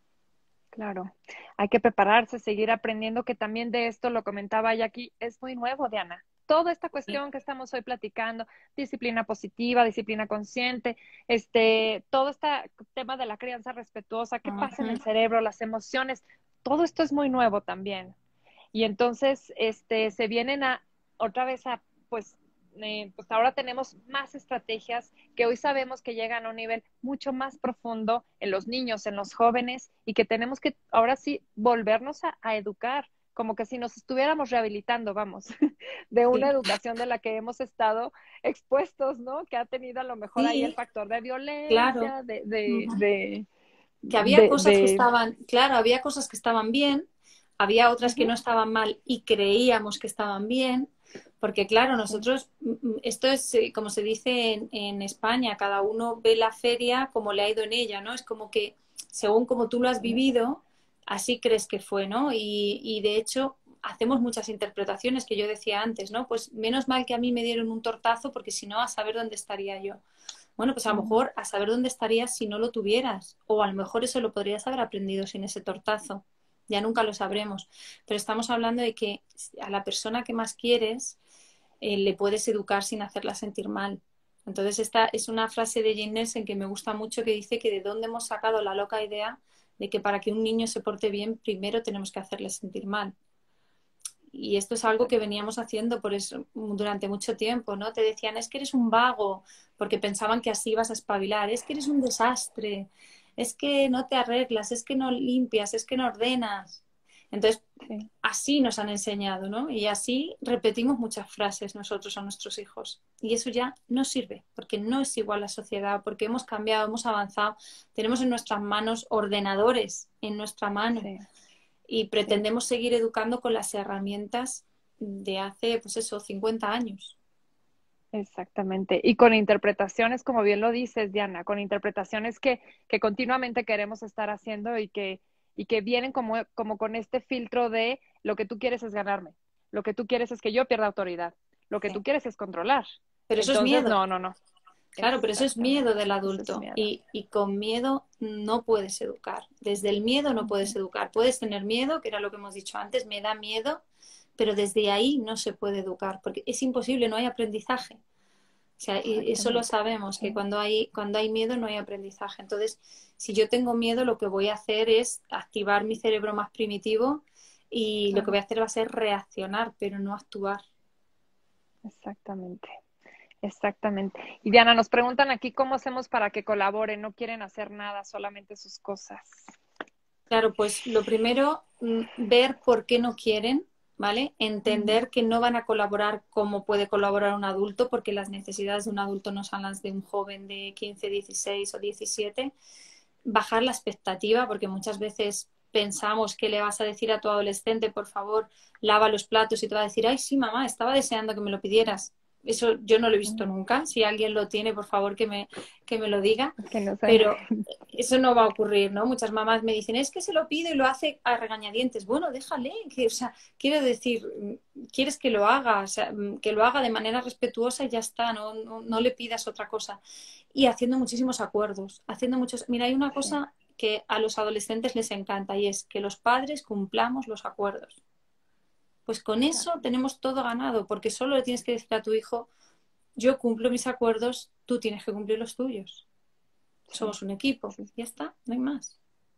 Claro, hay que prepararse, seguir aprendiendo, que también de esto lo comentaba Jackie, es muy nuevo, Diana. Toda esta cuestión que estamos hoy platicando, disciplina positiva, disciplina consciente, este, todo este tema de la crianza respetuosa, qué pasa en Ujú. el cerebro, las emociones, todo esto es muy nuevo también. Y entonces, este, se vienen a otra vez a, pues, eh, pues ahora tenemos más estrategias que hoy sabemos que llegan a un nivel mucho más profundo en los niños, en los jóvenes, y que tenemos que ahora sí volvernos a, a educar, como que si nos estuviéramos rehabilitando, vamos, de una Sí. educación de la que hemos estado expuestos, ¿no? Que ha tenido a lo mejor ahí el Sí, factor de claro. violencia, de, de, Ujú. de, Que había de, cosas que de estaban, claro, había cosas que estaban bien, había otras que uh-huh, no estaban mal y creíamos que estaban bien, porque claro, sí, nosotros, mm, mm, esto es eh, como se dice en, en España, cada uno ve la feria como le ha ido en ella, ¿no? Es como que según como tú lo has sí, vivido, así crees que fue, ¿no? Y, y de hecho hacemos muchas interpretaciones que yo decía antes, ¿no? Pues menos mal que a mí me dieron un tortazo porque si no, a saber dónde estaría yo. Bueno, pues a lo uh-huh, mejor a saber dónde estarías si no lo tuvieras, o a lo mejor eso lo podrías haber aprendido sin ese tortazo. Ya nunca lo sabremos. Pero estamos hablando de que a la persona que más quieres eh, le puedes educar sin hacerla sentir mal. Entonces, esta es una frase de Jane Nelson que me gusta mucho que dice que de dónde hemos sacado la loca idea de que para que un niño se porte bien, primero tenemos que hacerle sentir mal. Y esto es algo que exacto. veníamos haciendo por eso durante mucho tiempo, ¿no? Te decían, es que eres un vago, porque pensaban que así ibas a espabilar, es que eres un desastre, es que no te arreglas, es que no limpias, es que no ordenas. Entonces, Sí. así nos han enseñado, ¿no? Y así repetimos muchas frases nosotros a nuestros hijos. Y eso ya no sirve, porque no es igual la sociedad, porque hemos cambiado, hemos avanzado, tenemos en nuestras manos ordenadores, en nuestra mano Sí, y sí, pretendemos seguir educando con las herramientas de hace, pues eso, cincuenta años. Exactamente. Y con interpretaciones, como bien lo dices, Diana, con interpretaciones que, que continuamente queremos estar haciendo y que, y que vienen como, como con este filtro de lo que tú quieres es ganarme, lo que tú quieres es que yo pierda autoridad, lo que tú Sí. quieres es controlar. Pero eso es Entonces, miedo. no, no, no. Claro, pero eso es miedo Exactamente. del Eso es adulto miedo. y, y con miedo no puedes educar. Desde el miedo no puedes Ujú. educar. Puedes tener miedo, que era lo que hemos dicho antes, me da miedo, pero desde ahí no se puede educar porque es imposible, no hay aprendizaje. O sea, y eso lo Exactamente. sabemos, que Sí, cuando hay, cuando hay miedo no hay aprendizaje. Entonces, si yo tengo miedo, lo que voy a hacer es activar mi cerebro más primitivo y lo que voy claro. a hacer va a ser reaccionar, pero no actuar. Exactamente. Exactamente. Y Diana, nos preguntan aquí cómo hacemos para que colaboren, no quieren hacer nada, solamente sus cosas. Claro, pues lo primero, mm, ver por qué no quieren, ¿vale? Ujú. Entender que no van a colaborar como puede colaborar un adulto, porque las necesidades de un adulto no son las de un joven de quince, dieciséis o diecisiete. Bajar la expectativa, porque muchas veces pensamos que le vas a decir a tu adolescente, por favor, lava los platos y te va a decir, ay, sí, mamá, estaba deseando que me lo pidieras. Eso yo no lo he visto Ujú. nunca. Si alguien lo tiene, por favor, que me, que me lo diga. Que no sé. Pero eso no va a ocurrir, ¿no? Muchas mamás me dicen, es que se lo pide y lo hace a regañadientes. Bueno, déjale, que, o sea, quiero decir, quieres que lo haga, o sea, que lo haga de manera respetuosa y ya está, no, no, no le pidas otra cosa. Y haciendo muchísimos acuerdos, haciendo muchos... Mira, hay una Sí, cosa que a los adolescentes les encanta y es que los padres cumplamos los acuerdos. Pues con claro. eso tenemos todo ganado, porque solo le tienes que decir a tu hijo, yo cumplo mis acuerdos, tú tienes que cumplir los tuyos. Sí, Somos un equipo, sí, sí, ya está, no hay más.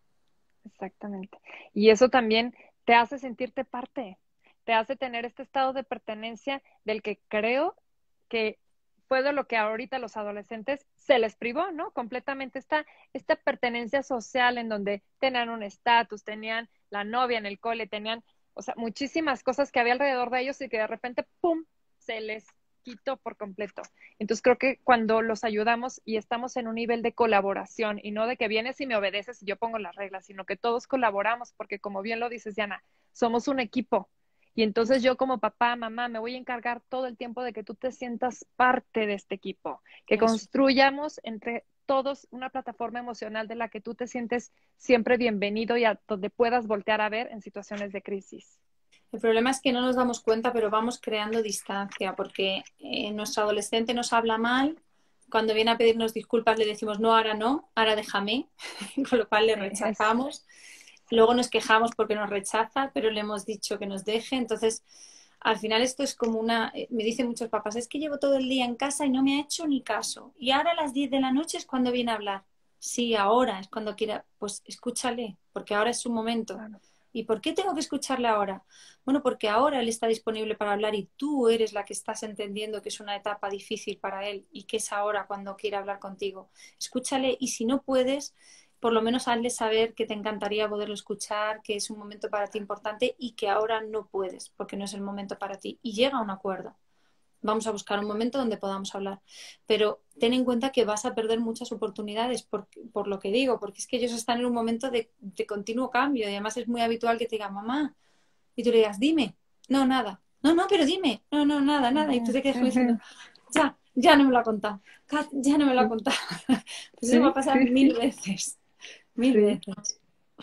exactamente. Y eso también te hace sentirte parte, te hace tener este estado de pertenencia del que creo que fue de lo que ahorita a los adolescentes se les privó, ¿no? Completamente esta, esta pertenencia social en donde tenían un estatus, tenían la novia en el cole, tenían, o sea, muchísimas cosas que había alrededor de ellos y que de repente, ¡pum!, se les quitó por completo. Entonces creo que cuando los ayudamos y estamos en un nivel de colaboración y no de que vienes y me obedeces y yo pongo las reglas, sino que todos colaboramos porque como bien lo dices, Diana, somos un equipo. Y entonces yo como papá, mamá, me voy a encargar todo el tiempo de que tú te sientas parte de este equipo, que Eso. construyamos entre todos una plataforma emocional de la que tú te sientes siempre bienvenido y a donde puedas voltear a ver en situaciones de crisis. El problema es que no nos damos cuenta, pero vamos creando distancia, porque eh, nuestro adolescente nos habla mal, cuando viene a pedirnos disculpas le decimos no, ahora no, ahora déjame, con lo cual le Sí, eso, rechazamos. sí, Luego nos quejamos porque nos rechaza, pero le hemos dicho que nos deje. Entonces, al final esto es como una... eh, Me dicen muchos papás, es que llevo todo el día en casa y no me ha hecho ni caso. Y ahora a las diez de la noche es cuando viene a hablar. Sí, ahora es cuando quiera. Pues escúchale, porque ahora es su momento. claro, ¿Y por qué tengo que escucharle ahora? Bueno, porque ahora él está disponible para hablar y tú eres la que estás entendiendo que es una etapa difícil para él y que es ahora cuando quiere hablar contigo. Escúchale y si no puedes, por lo menos hazle saber que te encantaría poderlo escuchar, que es un momento para ti importante y que ahora no puedes porque no es el momento para ti. Y llega a un acuerdo. Vamos a buscar un momento donde podamos hablar. Pero ten en cuenta que vas a perder muchas oportunidades por, por lo que digo, porque es que ellos están en un momento de, de continuo cambio y además es muy habitual que te digan, mamá, y tú le digas, dime, no, nada, no, no, pero dime, no, no, nada, nada, y tú te quedas como diciendo, ya, ya no me lo ha contado, ya no me lo ha contado. Pues eso va a sí, pasar sí, mil sí, veces, mil sí, veces.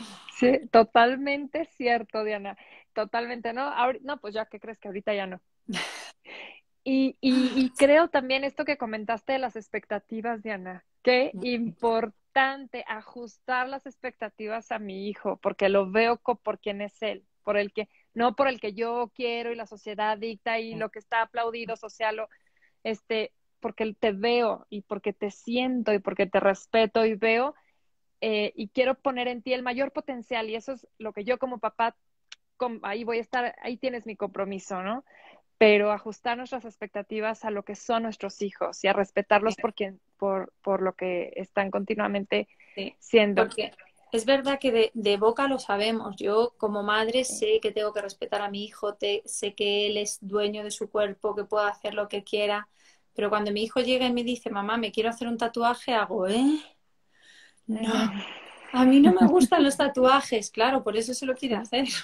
sí, totalmente cierto, Diana, totalmente, ¿no? Ahori- no, pues ya, ¿qué crees que ahorita ya no? Y, y, y creo también esto que comentaste de las expectativas, Diana, qué importante ajustar las expectativas a mi hijo, porque lo veo co- por quien es él, por el que, no por el que yo quiero y la sociedad dicta y lo que está aplaudido social, o, este, porque te veo y porque te siento y porque te respeto y veo eh, y quiero poner en ti el mayor potencial y eso es lo que yo como papá, com- ahí voy a estar, ahí tienes mi compromiso, ¿no? Pero ajustar nuestras expectativas a lo que son nuestros hijos y a respetarlos por quien, por, por lo que están continuamente Sí, siendo. porque es verdad que de, de boca lo sabemos. Yo como madre Sí, sé que tengo que respetar a mi hijo, te- sé que él es dueño de su cuerpo, que puede hacer lo que quiera, pero cuando mi hijo llega y me dice, mamá, me quiero hacer un tatuaje, hago, ¿eh? No, ujú, a mí no me gustan los tatuajes, claro, por eso se lo quiere sí, hacer.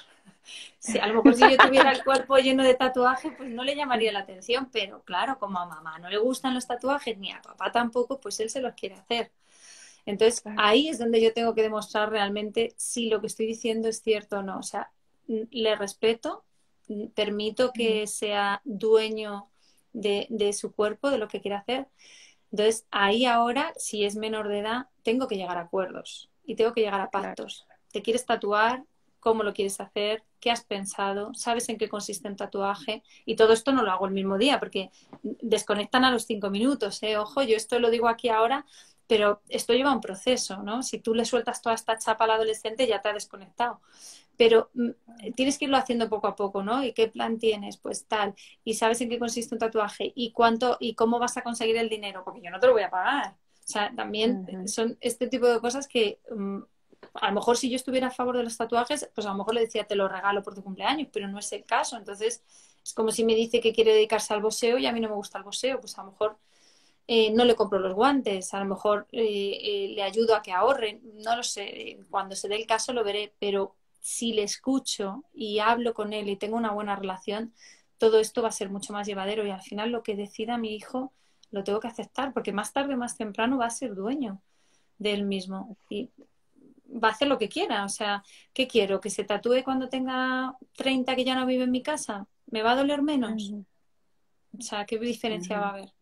Sí, a lo mejor si yo tuviera el cuerpo lleno de tatuajes, pues no le llamaría la atención, pero claro, como a mamá no le gustan los tatuajes, ni a papá tampoco, pues él se los quiere hacer. Entonces, Claro. ahí es donde yo tengo que demostrar realmente si lo que estoy diciendo es cierto o no. O sea, le respeto, permito Mm, que sea dueño de, de su cuerpo, de lo que quiere hacer. Entonces, ahí ahora, si es menor de edad, tengo que llegar a acuerdos y tengo que llegar a claro. pactos. ¿Te quieres tatuar? ¿Cómo lo quieres hacer? ¿Qué has pensado? ¿Sabes en qué consiste un tatuaje? Y todo esto no lo hago el mismo día porque desconectan a los cinco minutos, ¿eh? Ojo, yo esto lo digo aquí ahora, pero esto lleva un proceso, ¿no? Si tú le sueltas toda esta chapa al adolescente, ya te ha desconectado. Pero mm, tienes que irlo haciendo poco a poco, ¿no? ¿Y qué plan tienes? Pues tal. ¿Y sabes en qué consiste un tatuaje? ¿Y cuánto y cómo vas a conseguir el dinero? Porque yo no te lo voy a pagar. O sea, también Ujú, son este tipo de cosas que um, a lo mejor si yo estuviera a favor de los tatuajes, pues a lo mejor le decía te lo regalo por tu cumpleaños, pero no es el caso. Entonces, es como si me dice que quiere dedicarse al boxeo y a mí no me gusta el boxeo, pues a lo mejor eh, no le compro los guantes, a lo mejor eh, eh, le ayudo a que ahorren, no lo sé, cuando se dé el caso lo veré, pero si le escucho y hablo con él y tengo una buena relación, todo esto va a ser mucho más llevadero y al final lo que decida mi hijo lo tengo que aceptar, porque más tarde o más temprano va a ser dueño de él mismo y va a hacer lo que quiera. O sea, ¿qué quiero? ¿Que se tatúe cuando tenga treinta que ya no vive en mi casa? ¿Me va a doler menos? ujú, O sea, ¿qué diferencia va a ujú, haber?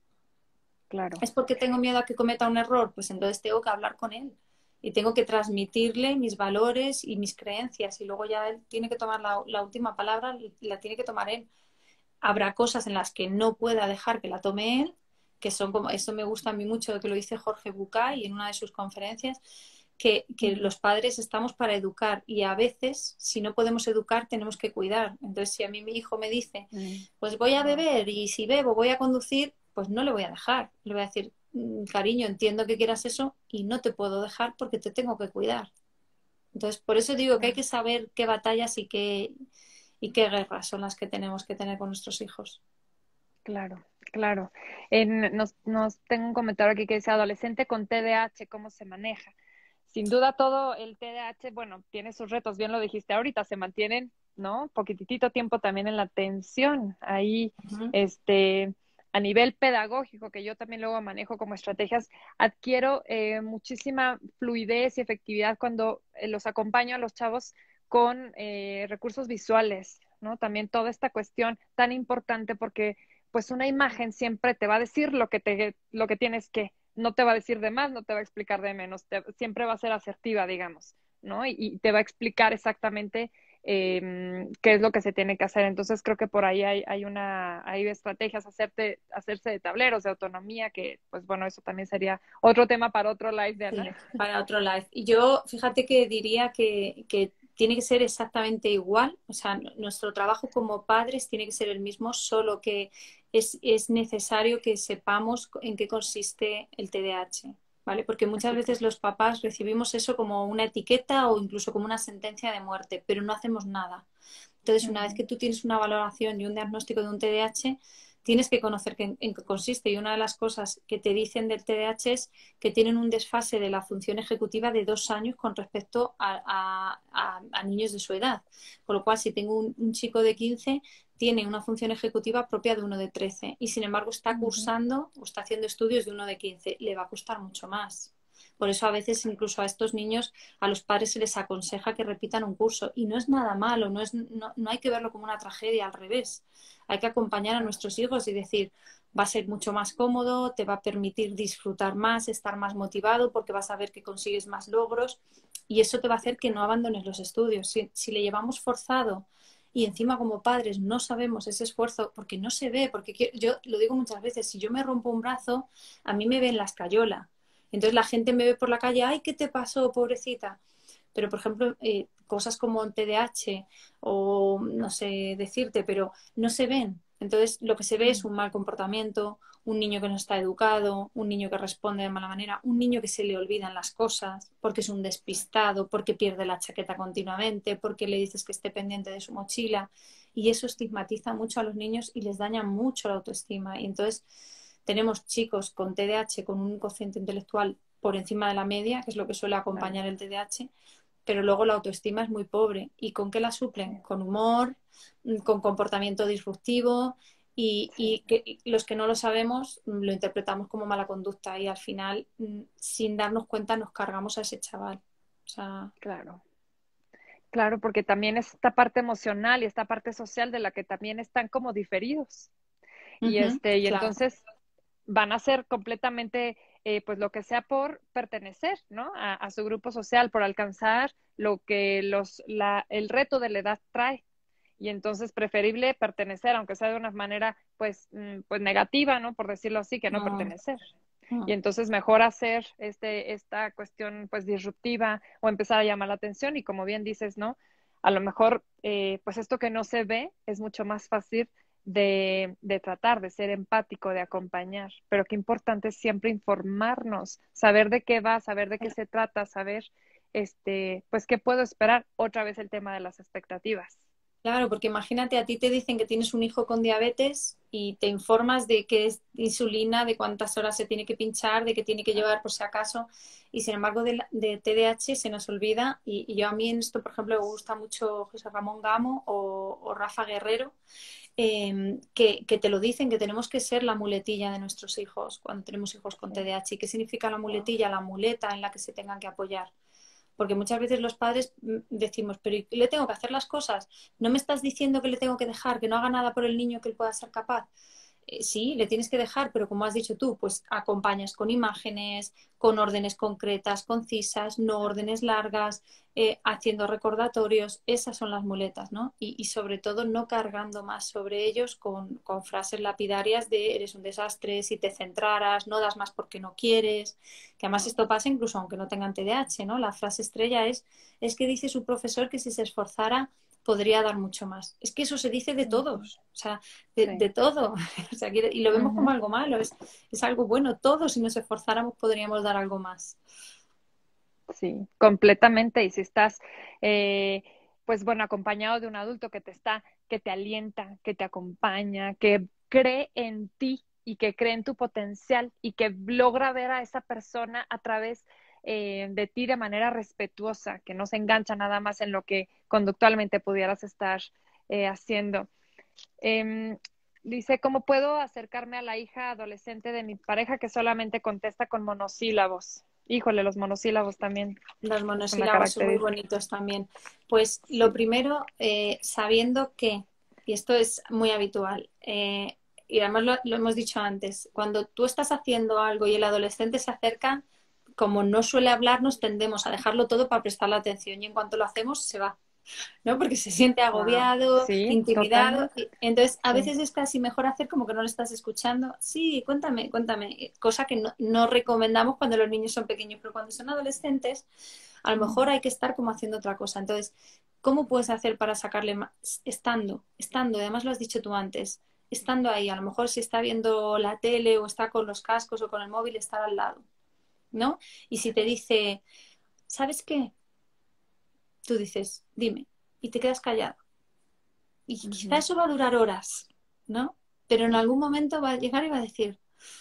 claro. ¿Es porque tengo miedo a que cometa un error? Pues entonces tengo que hablar con él y tengo que transmitirle mis valores y mis creencias y luego ya él tiene que tomar la, la última palabra, la tiene que tomar él. Habrá cosas en las que no pueda dejar que la tome él, que son como, eso me gusta a mí mucho, que lo dice Jorge Bucay en una de sus conferencias, que, que Ujú, los padres estamos para educar y a veces, si no podemos educar, tenemos que cuidar. Entonces, si a mí mi hijo me dice, mm, pues voy a beber y si bebo voy a conducir, pues no le voy a dejar. Le voy a decir, "Mm, cariño, entiendo que quieras eso y no te puedo dejar porque te tengo que cuidar". Entonces, por eso digo que hay claro. que saber qué batallas y qué, y qué guerras son las que tenemos que tener con nuestros hijos. Claro, claro. En- nos, nos tengo un comentario aquí que dice adolescente con T D A H, ¿cómo se maneja? Sin duda todo el T D A H, bueno, tiene sus retos, bien lo dijiste ahorita, se mantienen, ¿no? Poquitito tiempo también en la atención. Ahí, Ujú. este, a nivel pedagógico, que yo también luego manejo como estrategias, adquiero eh, muchísima fluidez y efectividad cuando eh, los acompaño a los chavos con eh, recursos visuales, ¿no? También toda esta cuestión tan importante porque pues una imagen siempre te va a decir lo que te, lo que tienes que, no te va a decir de más, no te va a explicar de menos, te, siempre va a ser asertiva, digamos, ¿no? Y, y te va a explicar exactamente eh, qué es lo que se tiene que hacer. Entonces creo que por ahí hay, hay una, hay estrategias, hacerte, hacerse de tableros, de autonomía, que pues bueno, eso también sería otro tema para otro live de Sí, Ana. para otro live. Y yo, fíjate que diría que, que tiene que ser exactamente igual. O sea, n- nuestro trabajo como padres tiene que ser el mismo, solo que es, es necesario que sepamos en qué consiste el T D A H, ¿vale? Porque muchas veces los papás recibimos eso como una etiqueta o incluso como una sentencia de muerte, pero no hacemos nada. Entonces, una vez Ujú, que tú tienes una valoración y un diagnóstico de un T D A H, tienes que conocer qué- en qué consiste. Y una de las cosas que te dicen del T D A H es que tienen un desfase de la función ejecutiva de dos años con respecto a, a- a- a niños de su edad. Con lo cual, si tengo un, un chico de quince, tiene una función ejecutiva propia de uno de trece y sin embargo está ujú, cursando o está haciendo estudios de uno de quince. Le va a costar mucho más. Por eso a veces incluso a estos niños, a los padres se les aconseja que repitan un curso y no es nada malo, no, es, no, no hay que verlo como una tragedia, al revés. Hay que acompañar a claro, nuestros hijos y decir, va a ser mucho más cómodo, te va a permitir disfrutar más, estar más motivado porque vas a ver que consigues más logros y eso te va a hacer que no abandones los estudios. Si, si le llevamos forzado y encima como padres no sabemos ese esfuerzo porque no se ve, porque yo lo digo muchas veces, si yo me rompo un brazo, a mí me ven la escayola. Entonces la gente me ve por la calle, ay, ¿qué te pasó, pobrecita? Pero, por ejemplo, eh, cosas como el T D A H o no sé decirte, pero no se ven. Entonces, lo que se ve es mm, un mal comportamiento, un niño que no está educado, un niño que responde de mala manera, un niño que se le olvidan las cosas porque es un despistado, porque pierde la chaqueta continuamente, porque le dices que esté pendiente de su mochila. Y eso estigmatiza mucho a los niños y les daña mucho la autoestima. Y entonces tenemos chicos con T D A H con un cociente intelectual por encima de la media, que es lo que suele claro, acompañar el T D A H, pero luego la autoestima es muy pobre. ¿Y con qué la suplen? Con humor, con comportamiento disruptivo y, y que y los que no lo sabemos lo interpretamos como mala conducta y al final, sin darnos cuenta, nos cargamos a ese chaval. O sea, Claro. Claro, porque también es esta parte emocional y esta parte social de la que también están como diferidos. Y uh-huh, este, y claro. entonces van a ser completamente, eh, pues lo que sea por pertenecer, ¿no? A, a su grupo social, por alcanzar lo que los, la, el reto de la edad trae. Y entonces preferible pertenecer, aunque sea de una manera, pues, mm, pues negativa, ¿no? Por decirlo así, que no No, pertenecer. Y no. entonces mejor hacer este, esta cuestión pues disruptiva o empezar a llamar la atención y como bien dices, ¿no? A lo mejor eh, pues esto que no se ve es mucho más fácil de, de tratar, de ser empático, de acompañar, pero qué importante es siempre informarnos, saber de qué va, saber de qué se trata, saber este, pues qué puedo esperar. Otra vez el tema de las expectativas. Claro, porque imagínate, a ti te dicen que tienes un hijo con diabetes y te informas de qué es insulina, de cuántas horas se tiene que pinchar, de qué tiene que llevar por si acaso. Y sin embargo, de, de T D A H se nos olvida. Y, y yo a mí en esto, por ejemplo, me gusta mucho José Ramón Gamo o, o Rafa Guerrero, eh, que, que te lo dicen, que tenemos que ser la muletilla de nuestros hijos cuando tenemos hijos con T D A H. ¿Y qué significa la muletilla? La muleta en la que se tengan que apoyar. Porque muchas veces los padres decimos, pero ¿y le tengo que hacer las cosas? ¿No me estás diciendo que le tengo que dejar, que no haga nada por el niño que él pueda ser capaz? Eh, sí, le tienes que dejar, pero como has dicho tú, pues acompañas con imágenes, con órdenes concretas, concisas, no órdenes largas, eh, haciendo recordatorios. Esas son las muletas, ¿no? Y, y sobre todo no cargando más sobre ellos con, con frases lapidarias de eres un desastre, si te centraras, no das más porque no quieres. Que además esto pasa incluso aunque no tengan T D A H, ¿no? La frase estrella es, es que dice su profesor que si se esforzara podría dar mucho más. Es que eso se dice de todos, o sea, de, Sí. de todo. O sea, y lo vemos como Ujú. algo malo, es, es algo bueno. Todos, si nos esforzáramos, podríamos dar algo más. Sí, completamente. Y si estás, eh, pues bueno, acompañado de un adulto que te está, que te alienta, que te acompaña, que cree en ti y que cree en tu potencial y que logra ver a esa persona a través eh, de ti de manera respetuosa, que no se engancha nada más en lo que conductualmente pudieras estar eh, haciendo. Em, dice, ¿cómo puedo acercarme a la hija adolescente de mi pareja que solamente contesta con monosílabos? Híjole, los monosílabos también Los es una monosílabos son muy característica. bonitos también. Pues lo Sí. primero, eh, sabiendo que, y esto es muy habitual, eh, y además lo, lo hemos dicho antes, cuando tú estás haciendo algo y el adolescente se acerca, como no suele hablarnos, tendemos a dejarlo todo para prestarle atención y en cuanto lo hacemos se va. ¿No? Porque se siente Wow. agobiado, Sí, intimidado. totalmente. Y entonces, a Sí. veces es casi mejor hacer como que no lo estás escuchando. Sí, cuéntame, cuéntame. Cosa que no, no recomendamos cuando los niños son pequeños, pero cuando son adolescentes, a lo mejor hay que estar como haciendo otra cosa. Entonces, ¿cómo puedes hacer para sacarle más? Estando, estando, además lo has dicho tú antes, estando ahí. A lo mejor si está viendo la tele o está con los cascos o con el móvil, estar al lado, ¿no? Y si te dice, ¿sabes qué? Tú dices, dime, y te quedas callado. Y quizá Ujú. eso va a durar horas, ¿no? Pero en algún momento va a llegar y va a decir,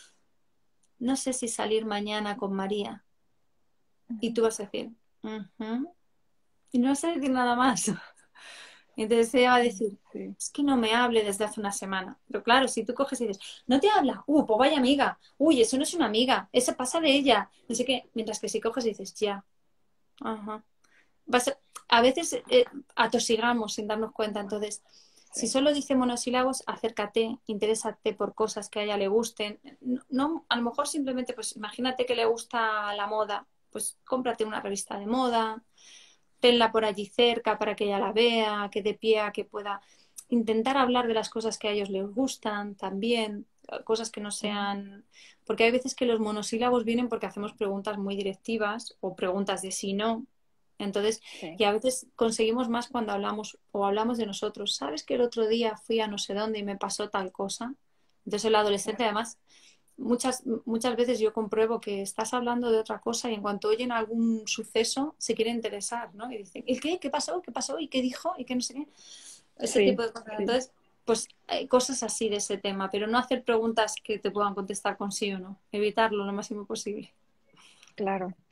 no sé si salir mañana con María. Y tú vas a decir, "Ujú". Y no vas a decir nada más. Y entonces ella va a decir, Sí. es que no me hable desde hace una semana. Pero claro, si tú coges y dices, no te habla, uh, pues vaya amiga, uy, eso no es una amiga, eso pasa de ella. No sé qué. Mientras que si coges y dices, ya, ajá. Vas a, a veces eh, atosigamos sin darnos cuenta. Entonces, si Sí. solo dice monosílabos, acércate, interésate por cosas que a ella le gusten. No, no, a lo mejor simplemente, pues imagínate que le gusta la moda, pues cómprate una revista de moda, tenla por allí cerca para que ella la vea, que de pie a que pueda intentar hablar de las cosas que a ellos les gustan también, cosas que no Ujú. sean... Porque hay veces que los monosílabos vienen porque hacemos preguntas muy directivas o preguntas de sí no. Entonces, Sí. y a veces conseguimos más cuando hablamos o hablamos de nosotros. ¿Sabes que el otro día fui a no sé dónde y me pasó tal cosa? Entonces el adolescente Claro. además muchas, muchas veces yo compruebo que estás hablando de otra cosa y en cuanto oyen algún suceso se quieren interesar, ¿no? Y dicen, ¿el qué? ¿Qué pasó? ¿Qué pasó? ¿Y qué dijo? ¿Y qué no sé qué? Ese Sí, tipo de cosas. sí, Entonces, pues hay cosas así de ese tema, pero no hacer preguntas que te puedan contestar con sí o no. Evitarlo lo máximo posible. claro.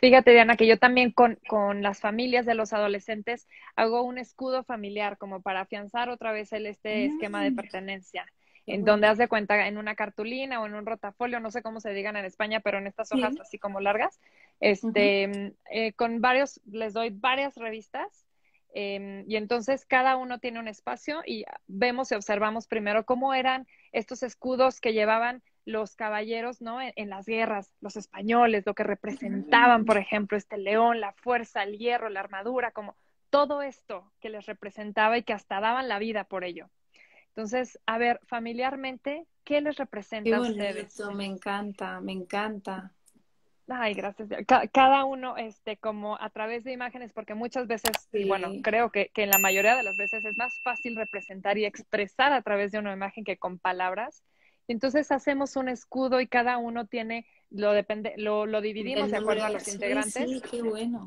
Fíjate, Diana, que yo también con, con las familias de los adolescentes hago un escudo familiar como para afianzar otra vez el, este esquema de Mm, pertenencia, qué en donde bueno. haz de cuenta en una cartulina o en un rotafolio, no sé cómo se digan en España, pero en estas hojas Sí. así como largas, Ujú. este, eh, con varios, les doy varias revistas. Eh, y entonces cada uno tiene un espacio y vemos y observamos primero cómo eran estos escudos que llevaban los caballeros, ¿no? En, en, las guerras, los españoles, lo que representaban, Mm, por ejemplo, este león, la fuerza, el hierro, la armadura, como todo esto que les representaba y que hasta daban la vida por ello. Entonces, a ver, familiarmente, ¿qué les qué representa a ustedes? bonito, me encanta, me encanta. Ay, gracias. Ca- cada uno, este, como a través de imágenes, porque muchas veces, y bueno, Sí, creo que, que en la mayoría de las veces es más fácil representar y expresar a través de una imagen que con palabras. Entonces hacemos un escudo y cada uno tiene, lo depende, lo, lo dividimos del de número acuerdo a de... los Sí, sí, integrantes qué bueno.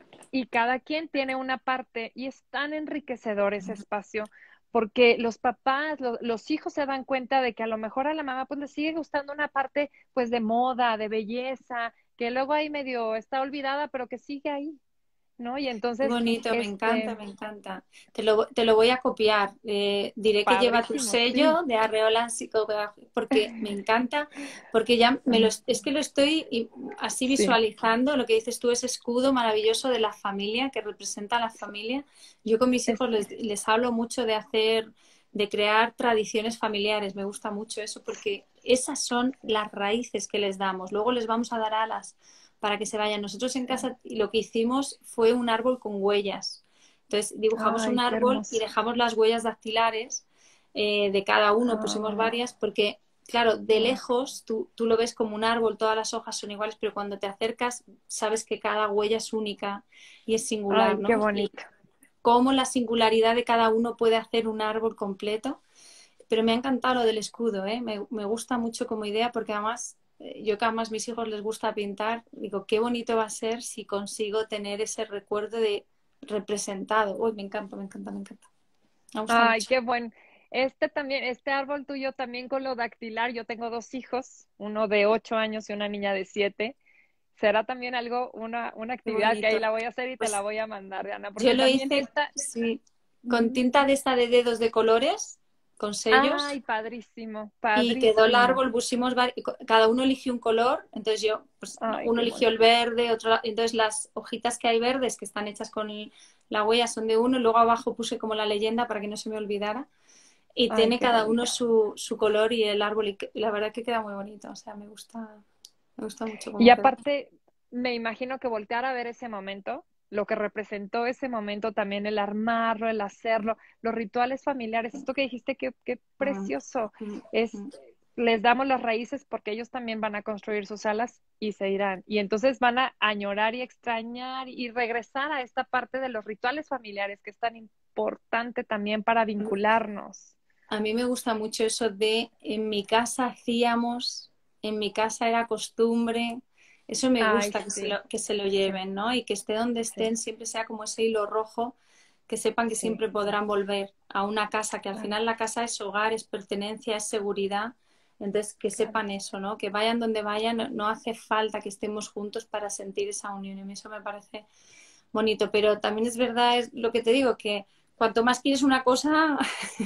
y cada quien tiene una parte y es tan enriquecedor ese espacio porque los papás, lo, los hijos se dan cuenta de que a lo mejor a la mamá pues le sigue gustando una parte pues de moda, de belleza, que luego ahí medio está olvidada, pero que sigue ahí, ¿no? Y Qué entonces, bonito, me encanta, este, me encanta. Te lo, te lo voy a copiar. Eh, diré que lleva tu padrísimo, sí. sello de Arreola Psicopedagogía porque me encanta, porque ya me lo, es que lo estoy i- así Sí, visualizando, lo que dices tú, ese escudo maravilloso de la familia, que representa a la familia. Yo con mis es, hijos les, les hablo mucho de hacer, de crear tradiciones familiares. Me gusta mucho eso porque esas son las raíces que les damos. Luego les vamos a dar alas para que se vayan. Nosotros en sí. casa lo que hicimos fue un árbol con huellas. Entonces dibujamos un Ay, qué árbol y hermoso. dejamos las huellas dactilares eh, de cada uno, pusimos Ah, varias porque, claro, de ah, lejos tú, tú lo ves como un árbol, todas las hojas son iguales, pero cuando te acercas sabes que cada huella es única y es singular, ay, qué ¿no? Y bonito. cómo la singularidad de cada uno puede hacer un árbol completo. Pero me ha encantado lo del escudo, ¿eh? Me, me gusta mucho como idea porque además, eh, yo que además a mis hijos les gusta pintar, digo, qué bonito va a ser si consigo tener ese recuerdo de representado. Uy, me encanta, me encanta, me encanta. Me gusta Ay, mucho. qué bueno. Este también, este árbol tuyo también con lo dactilar. Yo tengo dos hijos, uno de ocho años y una niña de siete. Será también algo, una, una Qué actividad que ahí bonito. la voy a hacer y te la Pues voy a mandar, Diana, yo porque lo también hice, esta. sí, con Ujú. tinta de esta de dedos de colores, con sellos. Ay, padrísimo, Y quedó el padrísimo. árbol, pusimos, cada uno eligió un color, entonces yo, pues Ay, uno qué eligió el bonito. verde, otro, entonces las hojitas que hay verdes, que están hechas con la huella, son de uno, y luego abajo puse como la leyenda para que no se me olvidara, y Ay, tiene qué cada uno bonito. su, su color y el árbol, y, y la verdad que queda muy bonito, o sea, me gusta, me gusta mucho Y cómo queda. aparte, me imagino que voltear a ver ese momento, lo que representó ese momento también, el armarlo, el hacerlo, los rituales familiares, esto que dijiste, qué, qué Mm, precioso. mm, Es, mm. les damos las raíces porque ellos también van a construir sus alas y se irán. Y entonces van a añorar y extrañar y regresar a esta parte de los rituales familiares que es tan importante también para vincularnos. A mí me gusta mucho eso de en mi casa hacíamos, en mi casa era costumbre. Eso me Ay, gusta que se sí, lo, que se lo sí, lleven, ¿no? Y que esté donde sí, estén siempre sea como ese hilo rojo, que sepan que sí, siempre podrán volver a una casa, que al claro, final la casa es hogar, es pertenencia, es seguridad. Entonces, que claro. sepan eso, ¿no? Que vayan donde vayan, no, no hace falta que estemos juntos para sentir esa unión. Y a mí eso me parece bonito, pero también es verdad, es lo que te digo, que cuanto más quieres una cosa,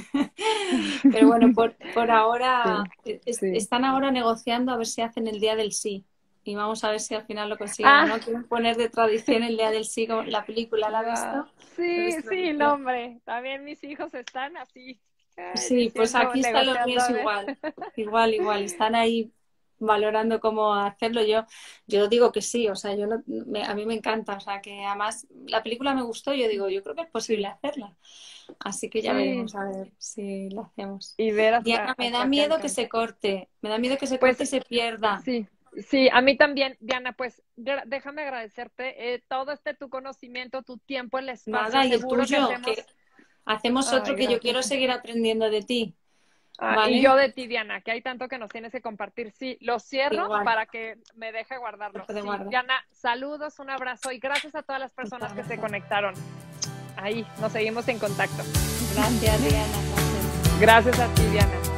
pero bueno, por, por Sí, ahora es- sí. están ahora negociando a ver si hacen el día del sí. Y vamos a ver si al final lo consiguen o Ah, no. Quieren poner de tradición el día del sí, como la película, ¿la has wow. visto? Sí, ¿Es sí, no, tradición? hombre. También mis hijos están así, ay, Sí, pues diciendo, aquí están los negociando míos a ver. igual, igual, igual. Están ahí valorando cómo hacerlo. Yo, yo digo que sí, o sea, yo no, me- a mí me encanta, o sea, que además la película me gustó. Yo digo, yo creo que es posible Sí, hacerla. Así que ya sí. veremos a ver si lo hacemos. Y ver hasta, Diana, me da hasta qué miedo que alcanza. se corte, me da miedo que se Pues corte y se pierda. sí, sí, a mí también, Diana, pues gra- déjame agradecerte eh, todo este tu conocimiento, tu tiempo, el espacio. Nada, y el Seguro que tuyo, que hacemos. hacemos otro Ay, que yo gracias. quiero seguir aprendiendo de ti, Ah, y ¿vale? yo de ti, Diana, que hay tanto que nos tienes que compartir. Sí, lo cierro Igual, para que me deje se guardarlo. puede Sí, guardar. Diana, saludos, un abrazo y gracias a todas las Muchas personas que se gracias. conectaron. Ahí, nos seguimos en contacto. Gracias, Diana. Gracias. Gracias a ti, Diana.